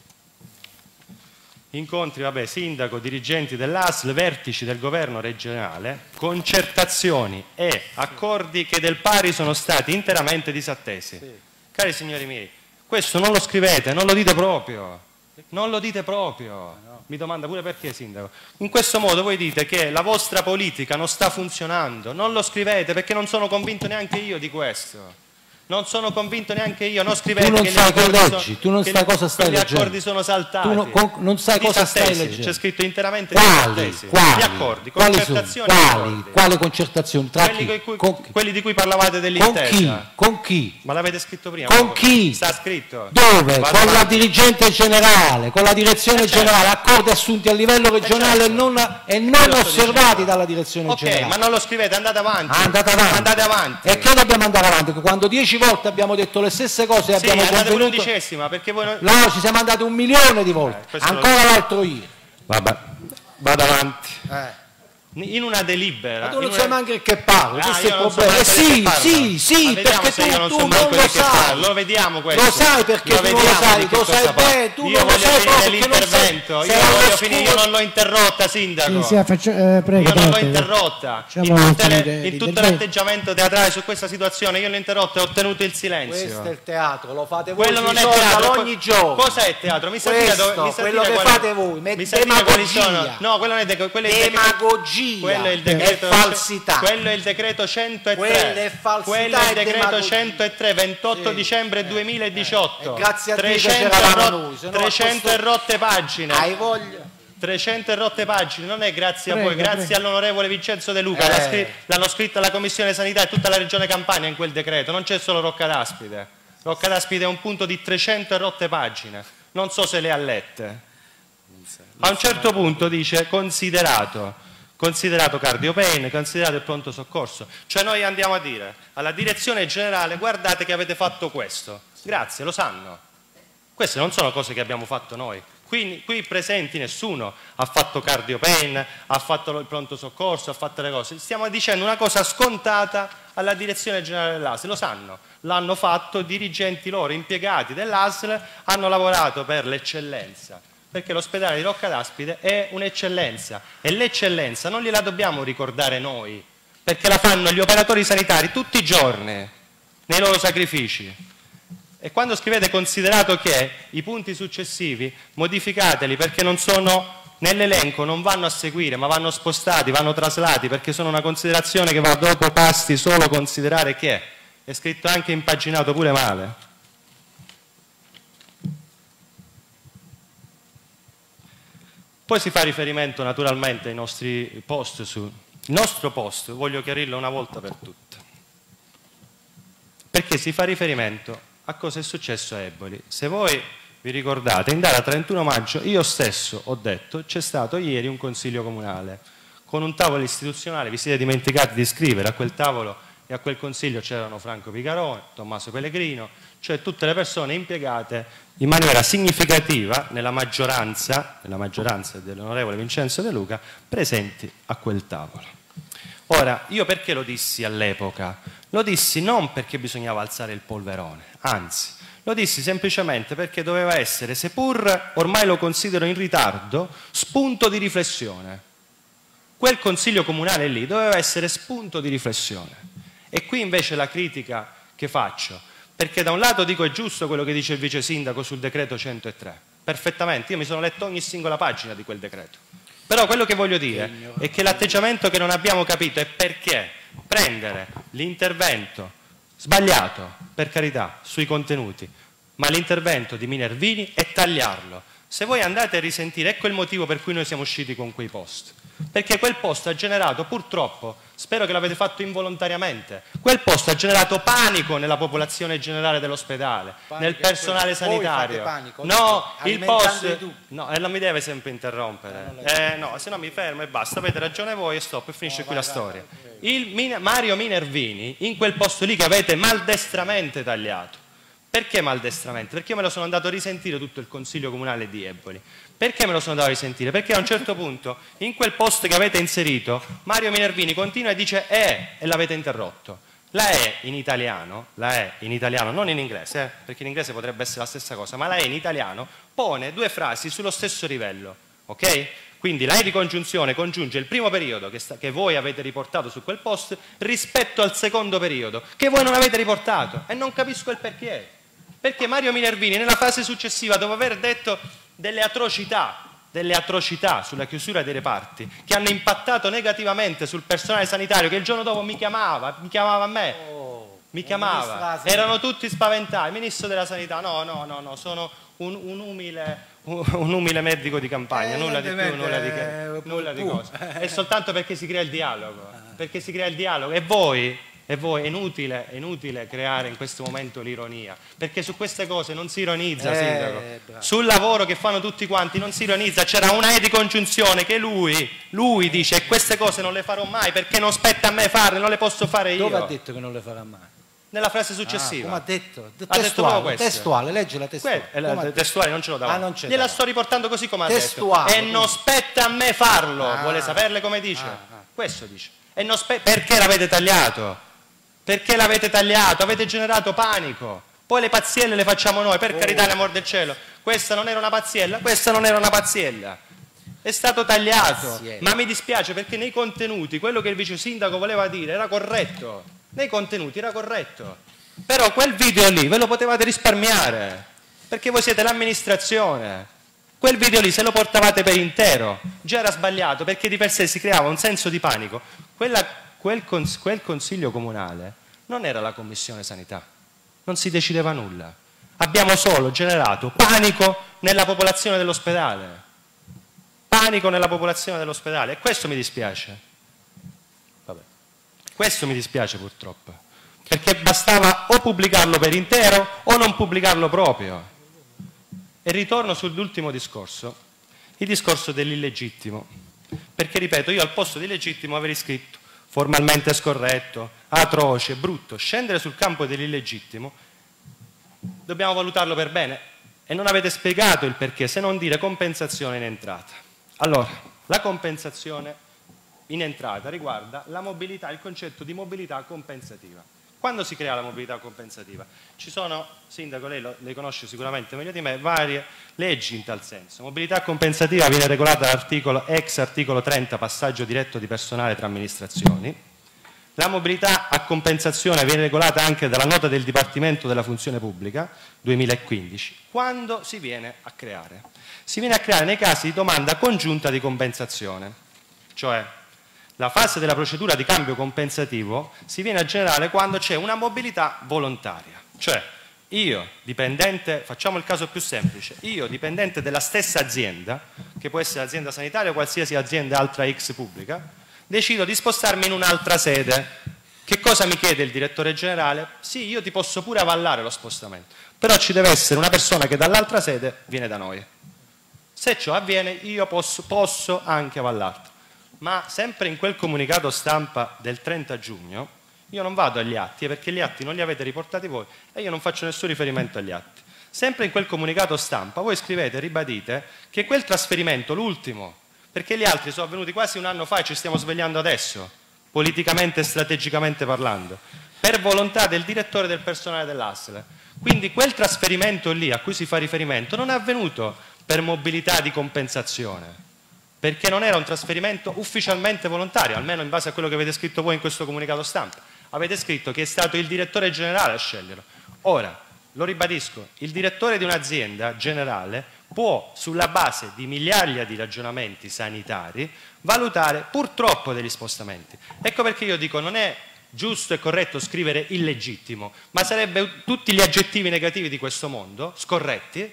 F: Incontri, vabbè, sindaco, dirigenti dell'A S L, vertici del governo regionale, concertazioni e accordi che del pari sono stati interamente disattesi.
E: Sì.
F: Cari signori miei, questo non lo scrivete, non lo dite proprio. Non lo dite proprio. Mi domanda pure perché, sindaco. In questo modo voi dite che la vostra politica non sta funzionando. Non lo scrivete perché non sono convinto neanche io di questo. Non sono convinto neanche io. Non scrivete
E: Tu non
F: che gli
E: sai che
F: accordi
E: leggi,
F: sono-
E: tu non
F: che
E: sai
F: gli-
E: cosa stai
F: che gli
E: leggendo.
F: accordi sono saltati.
E: Tu non- con- non sai cosa stai
F: Disattesi,
E: leggendo.
F: C'è scritto interamente
E: Quali?
F: disattesi.
E: Quali?
F: Gli accordi,
E: Quali sono?
F: concertazioni e
E: Quali?
F: accordi.
E: Quale concertazioni? Tra
F: Quelli,
E: chi?
F: coi cui-
E: Con chi?
F: quelli di cui parlavate
E: Con
F: dell'intesa.
E: chi? Con chi?
F: Ma l'avete scritto prima?
E: Con
F: proprio.
E: chi?
F: Sta scritto.
E: Dove?
F: Vado
E: Con la
F: avanti.
E: dirigente generale, con la direzione
F: Eh, certo.
E: generale, accordi assunti a livello regionale
F: certo.
E: e non, e non
F: Quello sto
E: osservati
F: dicendo.
E: dalla direzione
F: Ok,
E: generale.
F: ma non lo scrivete, andate avanti.
E: Ah, andate avanti.
F: Andate avanti.
E: E che dobbiamo andare avanti? Che quando dieci volte abbiamo detto le stesse cose e
F: Sì,
E: abbiamo
F: andate pure
E: convenuto,
F: undicesima, perché voi non...
E: là ci siamo andati un milione di
F: Eh,
E: volte,
F: questo lo-
E: ancora l'altro ieri.
F: Vabbè, vado avanti.
E: Eh.
F: In una delibera...
E: Ma tu non
F: in
E: sai
F: una-
E: manco che parli,
F: Ah,
E: questo è
F: io
E: il
F: non so
E: problema.
F: manco
E: Eh,
F: di che
E: sì,
F: parlo.
E: sì, sì,
F: Ma vediamo
E: perché
F: se io
E: tu,
F: non
E: tu
F: so
E: non
F: manco
E: lo
F: di che
E: sai.
F: parlo. Lo vediamo questo.
E: Lo sai perché
F: Lo
E: tu non lo
F: vediamo
E: sai,
F: di che
E: lo
F: cosa
E: sai
F: parla.
E: bene, tu
F: io
E: non lo
F: voglio
E: sai
F: finire
E: proprio perché non sai.
F: l'intervento. Io
E: sei
F: lo voglio
E: uno
F: finire, io
E: scudo.
F: non l'ho interrotta, sindaco.
A: Sì, sì, faccio, eh, prego,
F: Io non l'ho
A: prego.
F: interrotta.
A: Facciamo
F: In, tutte le-
A: finire
F: in tutto
A: l'intervento.
F: l'atteggiamento teatrale su questa situazione io l'ho interrotta e ho ottenuto il
E: Questo è
F: silenzio.
E: il teatro, lo fate voi
F: Quello
E: sui
F: non è
E: social
F: teatro.
E: ogni giorno.
F: Cosa è teatro? Mi sa dire
E: Questo,
F: dove, mi sa
E: quello
F: dire
E: che
F: quali-
E: fate voi, me-
F: mi sa dire quali
E: demagogia.
F: sono. No, quello non è, de- quello è il decreto-
E: Demagogia
F: quello è il
E: e
F: decreto
E: falsità.
F: Quello è il decreto centotré.
E: Quella è falsità
F: Quello è il
E: e
F: decreto
E: demagogia.
F: centotré, ventotto
E: Sì,
F: dicembre
E: eh,
F: duemiladiciotto.
E: eh. E grazie a Dio che
F: trecento
E: c'eravamo
F: e ro-
E: noi, se no a
F: trecento
E: questo-
F: e rotte pagine.
E: Hai voglia?
F: trecento e rotte pagine, non è grazie
A: Prego,
F: a voi, grazie
A: prego.
F: all'onorevole Vincenzo De Luca.
E: Eh.
F: L'ha scri- L'hanno scritta la Commissione Sanità e tutta la Regione Campania in quel decreto, non c'è solo Rocca d'Aspide. Rocca d'Aspide è un punto di trecento e rotte pagine, non so se le ha lette. A un certo punto dice considerato, considerato cardiopene, considerato il pronto soccorso. Cioè noi andiamo a dire alla direzione generale guardate che avete fatto questo. Grazie, lo sanno. Queste non sono cose che abbiamo fatto noi. Qui, qui presenti nessuno ha fatto cardiopene, ha fatto il pronto soccorso, ha fatto le cose. Stiamo dicendo una cosa scontata alla direzione generale dell'A S L, lo sanno. L'hanno fatto dirigenti loro, impiegati dell'A S L, hanno lavorato per l'eccellenza. Perché l'ospedale di Rocca d'Aspide è un'eccellenza e l'eccellenza non gliela dobbiamo ricordare noi, perché la fanno gli operatori sanitari tutti i giorni nei loro sacrifici. E quando scrivete considerato che i punti successivi modificateli perché non sono nell'elenco, non vanno a seguire, ma vanno spostati, vanno traslati, perché sono una considerazione che va dopo basti solo considerare che è scritto anche impaginato pure male. Poi si fa riferimento naturalmente ai nostri post su... Il nostro post, voglio chiarirlo una volta per tutte, perché si fa riferimento a cosa è successo a Eboli. Se voi vi ricordate, in data trentuno maggio io stesso ho detto c'è stato ieri un consiglio comunale con un tavolo istituzionale, vi siete dimenticati di scrivere, a quel tavolo e a quel consiglio c'erano Franco Picarone, Tommaso Pellegrino, cioè tutte le persone impiegate in maniera significativa nella maggioranza, nella maggioranza dell'onorevole Vincenzo De Luca, presenti a quel tavolo. Ora, io perché lo dissi all'epoca? Lo dissi non perché bisognava alzare il polverone, anzi, lo dissi semplicemente perché doveva essere, seppur ormai lo considero in ritardo, spunto di riflessione. Quel consiglio comunale lì doveva essere spunto di riflessione. E qui invece la critica che faccio, perché da un lato dico è giusto quello che dice il vice sindaco sul decreto centotré, perfettamente, io mi sono letto ogni singola pagina di quel decreto, però quello che voglio dire è che l'atteggiamento che non abbiamo capito è perché prendere l'intervento sbagliato, per carità, sui contenuti, ma l'intervento di Minervini e tagliarlo, Se voi andate a risentire, ecco il motivo per cui noi siamo usciti con quei post. Perché quel post ha generato, purtroppo, spero che l'avete fatto involontariamente, quel post ha generato panico nella popolazione generale dell'ospedale, nel personale sanitario. Panico, no, il post... No, e non mi deve sempre interrompere. Eh, no, se no mi fermo e basta. Avete ragione voi e stop, e finisce no, qui vai, la storia. Il Min- Mario Minervini, in quel posto lì che avete maldestramente tagliato. Perché maldestramente? Perché io me lo sono andato a risentire tutto il Consiglio Comunale di Eboli. Perché me lo sono andato a risentire? Perché a un certo punto, in quel post che avete inserito, Mario Minervini continua e dice "è" e l'avete interrotto. La "è" in italiano, la "è" in italiano, non in inglese, eh, perché in inglese potrebbe essere la stessa cosa, ma la "è" in italiano pone due frasi sullo stesso livello, ok? Quindi la "è" di congiunzione congiunge il primo periodo che, sta, che voi avete riportato su quel post rispetto al secondo periodo che voi non avete riportato, e non capisco il perché. Perché Mario Minervini nella fase successiva, dopo aver detto delle atrocità, delle atrocità sulla chiusura dei reparti, che hanno impattato negativamente sul personale sanitario, che il giorno dopo mi chiamava, mi chiamava a me, oh, mi chiamava, erano tutti spaventati, Ministro della Sanità, no, no, no, no, sono un, un, umile, un, un umile medico di campagna, eh, nulla di più, nulla di, eh, nulla di cosa. È soltanto perché si crea il dialogo, perché si crea il dialogo, e voi... E voi è inutile, è inutile creare in questo momento l'ironia, perché su queste cose non si ironizza, eh, Sindaco. Bravo. Sul lavoro che fanno tutti quanti non si ironizza, c'era una "è" di congiunzione che lui, lui dice "e queste cose non le farò mai perché non spetta a me farle, non le posso fare io".
E: Dove ha detto che non le farà mai?
F: Nella frase successiva.
E: Ah, come ha detto?
F: Ha
E: testuale,
F: detto
E: testuale, leggi la testuale.
F: Que- la, testuale non ce l'ho davanti.
E: Ah, non c'è
F: Gliela
E: davanti.
F: sto riportando così come
E: testuale,
F: ha detto. E
E: quindi...
F: non spetta a me farlo.
E: Ah,
F: Vuole saperle come dice?
E: Ah, ah.
F: Questo dice. E non spe- perché l'avete tagliato? Perché l'avete tagliato? Avete generato panico. Poi le pazzielle le facciamo noi, per oh. carità, l'amor del cielo. Questa non era una pazziella, questa non era una pazziella. È stato tagliato. Pazziella. Ma mi dispiace perché nei contenuti quello che il vice sindaco voleva dire era corretto. Nei contenuti era corretto. Però quel video lì ve lo potevate risparmiare, perché voi siete l'amministrazione. Quel video lì se lo portavate per intero, già era sbagliato, perché di per sé si creava un senso di panico. Quella Quel, cons- quel consiglio comunale non era la commissione sanità, non si decideva nulla. Abbiamo solo generato panico nella popolazione dell'ospedale. Panico nella popolazione dell'ospedale, e questo mi dispiace. Vabbè. Questo mi dispiace purtroppo, perché bastava o pubblicarlo per intero o non pubblicarlo proprio. E ritorno sull'ultimo discorso, il discorso dell'illegittimo, perché ripeto, io al posto di legittimo avrei scritto formalmente scorretto, atroce, brutto. Scendere sul campo dell'illegittimo dobbiamo valutarlo per bene, e non avete spiegato il perché, se non dire compensazione in entrata. Allora, la compensazione in entrata riguarda la mobilità, il concetto di mobilità compensativa. Quando si crea la mobilità compensativa? Ci sono, Sindaco, lei lo, le conosce sicuramente meglio di me, varie leggi in tal senso. Mobilità compensativa viene regolata dall'articolo, ex articolo trenta, passaggio diretto di personale tra amministrazioni. La mobilità a compensazione viene regolata anche dalla nota del Dipartimento della Funzione Pubblica duemilaquindici, quando si viene a creare. Si viene a creare nei casi di domanda congiunta di compensazione, cioè la fase della procedura di cambio compensativo si viene a generare quando c'è una mobilità volontaria, cioè io dipendente, facciamo il caso più semplice, io dipendente della stessa azienda, che può essere azienda sanitaria o qualsiasi azienda altra X pubblica, decido di spostarmi in un'altra sede. Che cosa mi chiede il direttore generale? Sì, io ti posso pure avallare lo spostamento, però ci deve essere una persona che dall'altra sede viene da noi. Se ciò avviene io posso, posso anche avallarti. Ma sempre in quel comunicato stampa del trenta giugno, io non vado agli atti, perché gli atti non li avete riportati voi e io non faccio nessun riferimento agli atti. Sempre in quel comunicato stampa voi scrivete, ribadite, che quel trasferimento, l'ultimo, perché gli altri sono avvenuti quasi un anno fa e ci stiamo svegliando adesso, politicamente e strategicamente parlando, per volontà del direttore del personale dell'A S L. Quindi quel trasferimento lì a cui si fa riferimento non è avvenuto per mobilità di compensazione, perché non era un trasferimento ufficialmente volontario, almeno in base a quello che avete scritto voi in questo comunicato stampa. Avete scritto che è stato il direttore generale a sceglierlo. Ora, lo ribadisco, il direttore di un'azienda generale può, sulla base di migliaia di ragionamenti sanitari, valutare purtroppo degli spostamenti. Ecco perché io dico, non è giusto e corretto scrivere illegittimo, ma sarebbe tutti gli aggettivi negativi di questo mondo, scorretti,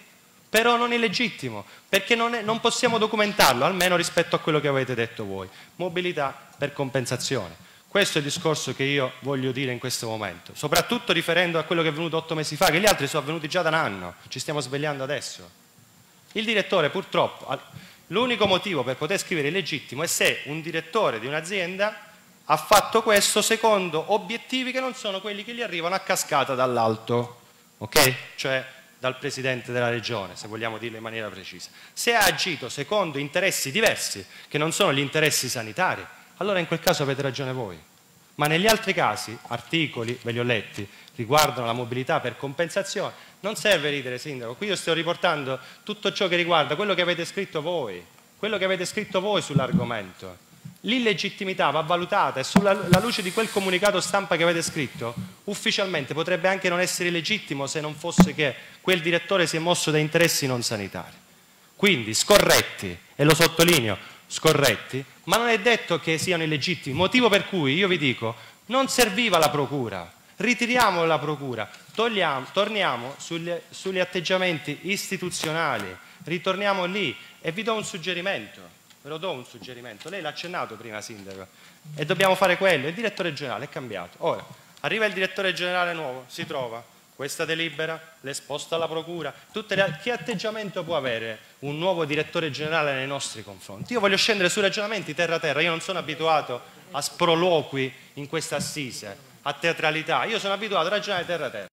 F: però non è legittimo, perché non, è, non possiamo documentarlo, almeno rispetto a quello che avete detto voi. Mobilità per compensazione. Questo è il discorso che io voglio dire in questo momento, soprattutto riferendo a quello che è avvenuto otto mesi fa, che gli altri sono avvenuti già da un anno, ci stiamo svegliando adesso. Il direttore purtroppo, l'unico motivo per poter scrivere illegittimo è se un direttore di un'azienda ha fatto questo secondo obiettivi che non sono quelli che gli arrivano a cascata dall'alto, ok? Cioè dal Presidente della Regione, se vogliamo dirlo in maniera precisa. Se ha agito secondo interessi diversi, che non sono gli interessi sanitari, allora in quel caso avete ragione voi. Ma negli altri casi, articoli, ve li ho letti, riguardano la mobilità per compensazione, non serve ridere, Sindaco, qui io sto riportando tutto ciò che riguarda quello che avete scritto voi, quello che avete scritto voi sull'argomento. L'illegittimità va valutata e sulla luce di quel comunicato stampa che avete scritto, ufficialmente potrebbe anche non essere legittimo se non fosse che quel direttore si è mosso da interessi non sanitari. Quindi scorretti, e lo sottolineo, scorretti, ma non è detto che siano illegittimi, motivo per cui io vi dico, non serviva la procura, ritiriamo la procura, togliamo, torniamo sugli, sugli atteggiamenti istituzionali, ritorniamo lì e vi do un suggerimento. Ve lo do un suggerimento, lei l'ha accennato prima, Sindaco, e dobbiamo fare quello, il direttore generale è cambiato. Ora, arriva il direttore generale nuovo, si trova questa delibera, l'esposta alla procura, tutte le, che atteggiamento può avere un nuovo direttore generale nei nostri confronti? Io voglio scendere su ragionamenti terra terra, io non sono abituato a sproloqui in questa assise, a teatralità, io sono abituato a ragionare terra terra.